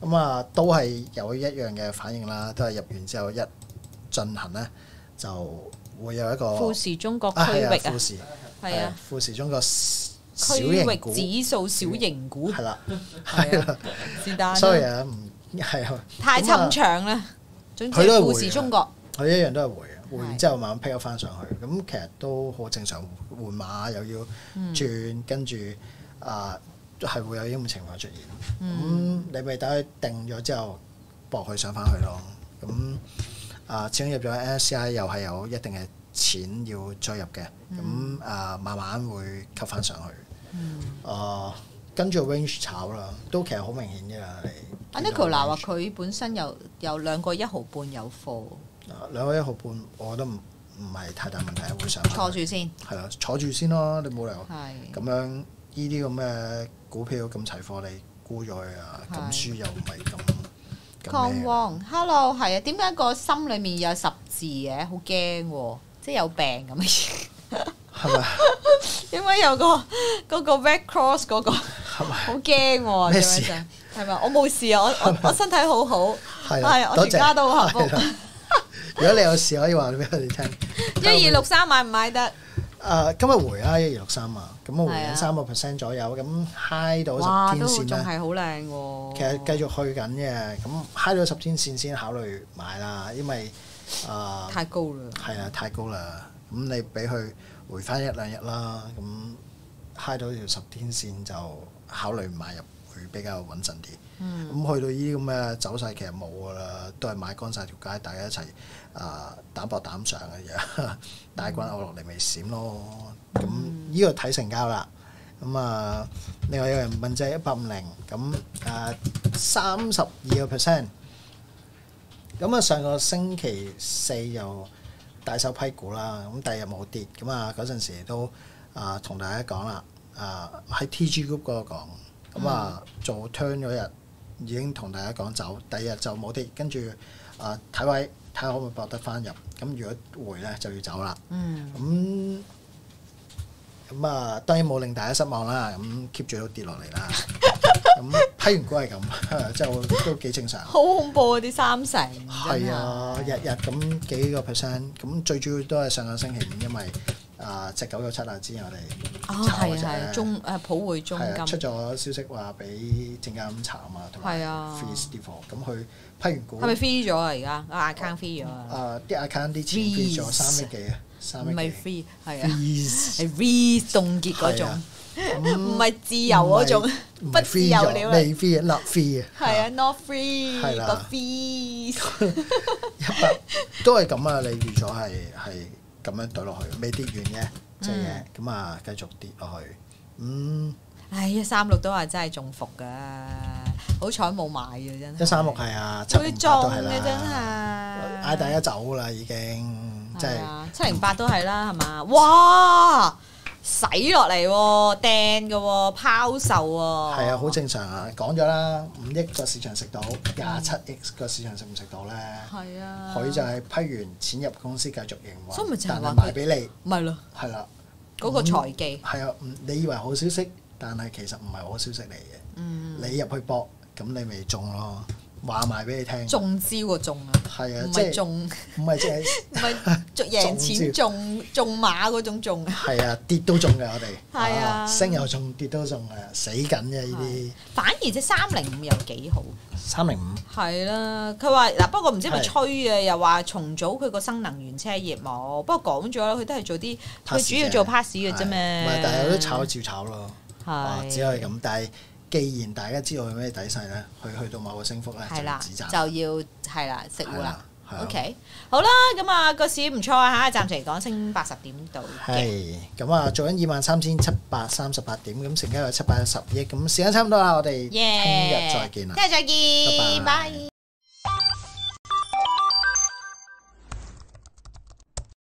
咁啊都係有一樣嘅反應啦，都係入完之後一進行咧就會有一個富時中國區域啊， 富時係啊， 富時中國小區域型股指數小型股係啦，係啦， 是但。 sorry 啊，唔係啊， 太侵長啦。總之富時中國， 佢一樣都係回嘅，回完之後慢慢 pick up 翻上去，咁其實都好正常。換馬又要轉，跟住啊係會有呢種情況出現。咁你咪等佢定咗之後，搏佢上翻去咯。咁啊，始終入咗 N S C I 又係有一定嘅錢要追入嘅，咁啊慢慢會吸翻上去。啊，跟住 range 炒啦，都其實好明顯嘅啦。你阿 Nicola 話佢本身有有兩個一毫半有貨。 兩個一毫半，我覺得唔唔係太大問題，會上。 坐住先。係啦，坐住先咯，你冇理由咁樣呢啲咁嘅股票咁齊貨，你沽咗佢啊，咁輸又唔係咁。 抗旺 ，hello， 係啊，點解個心裏面有十字嘅？好驚喎，即係有病咁嘅嘢。 係咪？ 點解有個嗰個 Red Cross 嗰個？ 係咪？ 好驚喎！ 咩事？ 係咪？我冇事啊，我我我身體好好，係我全謝家都好幸福。 如果你有事，可以話俾我哋聽。 一二六三買唔買得？ 誒，今日回啦，一二六三啊，咁啊回緊三個 percent 左右，咁 high 到十天線仲係好靚喎。 其實繼續去緊嘅，咁 high 到十天線先考慮買啦，因為誒太高啦。 係啊，太高啦。咁你俾佢回翻一兩日啦，咁 high 到條十天線就考慮買入會比較穩陣啲。咁、嗯、去到呢啲咁嘅走勢其實冇噶啦，都係買乾晒條街，大家一齊啊膽薄膽上嘅嘢，大軍我落嚟咪閃咯。咁呢個睇成交啦。咁啊，另外有人問就係一百五零，咁誒三十二個 percent。咁啊，上個星期四又大手批股啦，咁第二日冇跌，咁啊嗰陣時都啊同大家講啦，啊喺 T G Group 嗰度講，咁啊做 turn 嗰日。已經同大家講走，第二日就冇跌，跟住啊睇位睇下可唔可以搏得翻入，咁如果回咧就要走啦。咁咁啊當然冇令大家失望啦，咁 keep 住都跌落嚟啦。咁批完股係咁，即係都幾正常。 好恐怖啊！啲三成。 係啊，日日咁幾個 percent，咁最主要都係上個星期五，因為啊隻九九七啊之前我哋炒嗰隻咧， 中誒普匯中金出咗消息話俾證監查啊嘛，同埋 freeze 啲貨，咁佢批完股係咪 free 咗啊？而家個 account free 咗啊？ 啊啲 account 啲錢 free 咗三億幾啊，三億幾。 唔係 free 係啊，係 freeze 凍結嗰種，唔係自由嗰種，不自由了。 未 free not free 啊。 係啊 ，not free 係啦， 個 freeze 一百都係咁啊！你預咗係係。咁樣對落去，未跌完嘅隻嘢，咁啊繼續跌落去。嗯， 唉，一三六都話真係中伏㗎，好彩冇買嘅真係。 一三六係啊，七零八都係啦。 會中嘅真係。 嗌大家走啦，已經即係。 七零八都係啦，係嘛？哇！洗落嚟喎，掟嘅喎，拋售喎。 係啊，好正常啊！講咗啦，五億個市場食到，廿七億個市場食唔食到咧？ 係啊。 佢就係批完錢入公司繼續營運， 所以咪就係話但係賣俾你。 咪咯。 係啦。 嗰個財技。 係啊，你以為好消息，但係其實唔係好消息嚟嘅。嗯。你入去搏，咁你咪中咯。話埋俾你聽， 中招喎中啊！ 係啊， 唔係中， 唔係即係唔係中贏錢中中馬嗰種中。 係啊，跌都中嘅我哋。 係啊， 升又中，跌都中啊，死緊嘅呢啲。 反而即三零五又幾好。 三零五。係啦，佢話嗱，不過唔知係咪吹嘅，又話重組佢個新能源車業務。不過講咗啦，佢都係做啲，佢主要做 pass 嘅啫咩。 唔係，但係有啲炒照炒咯。 係。 只可以咁，但係。既然大家知道佢咩底勢咧，佢去到某個升幅咧就要止賺， 就要係啦，食糊啦。OK，好啦，咁啊個市唔錯啊嚇，暫時嚟講升八十點度嘅。 係，咁啊做緊二萬三千七百三十八點，咁成交有七百一十億，咁時間差唔多啦，我哋聽日再見啦。 聽日再見，拜拜。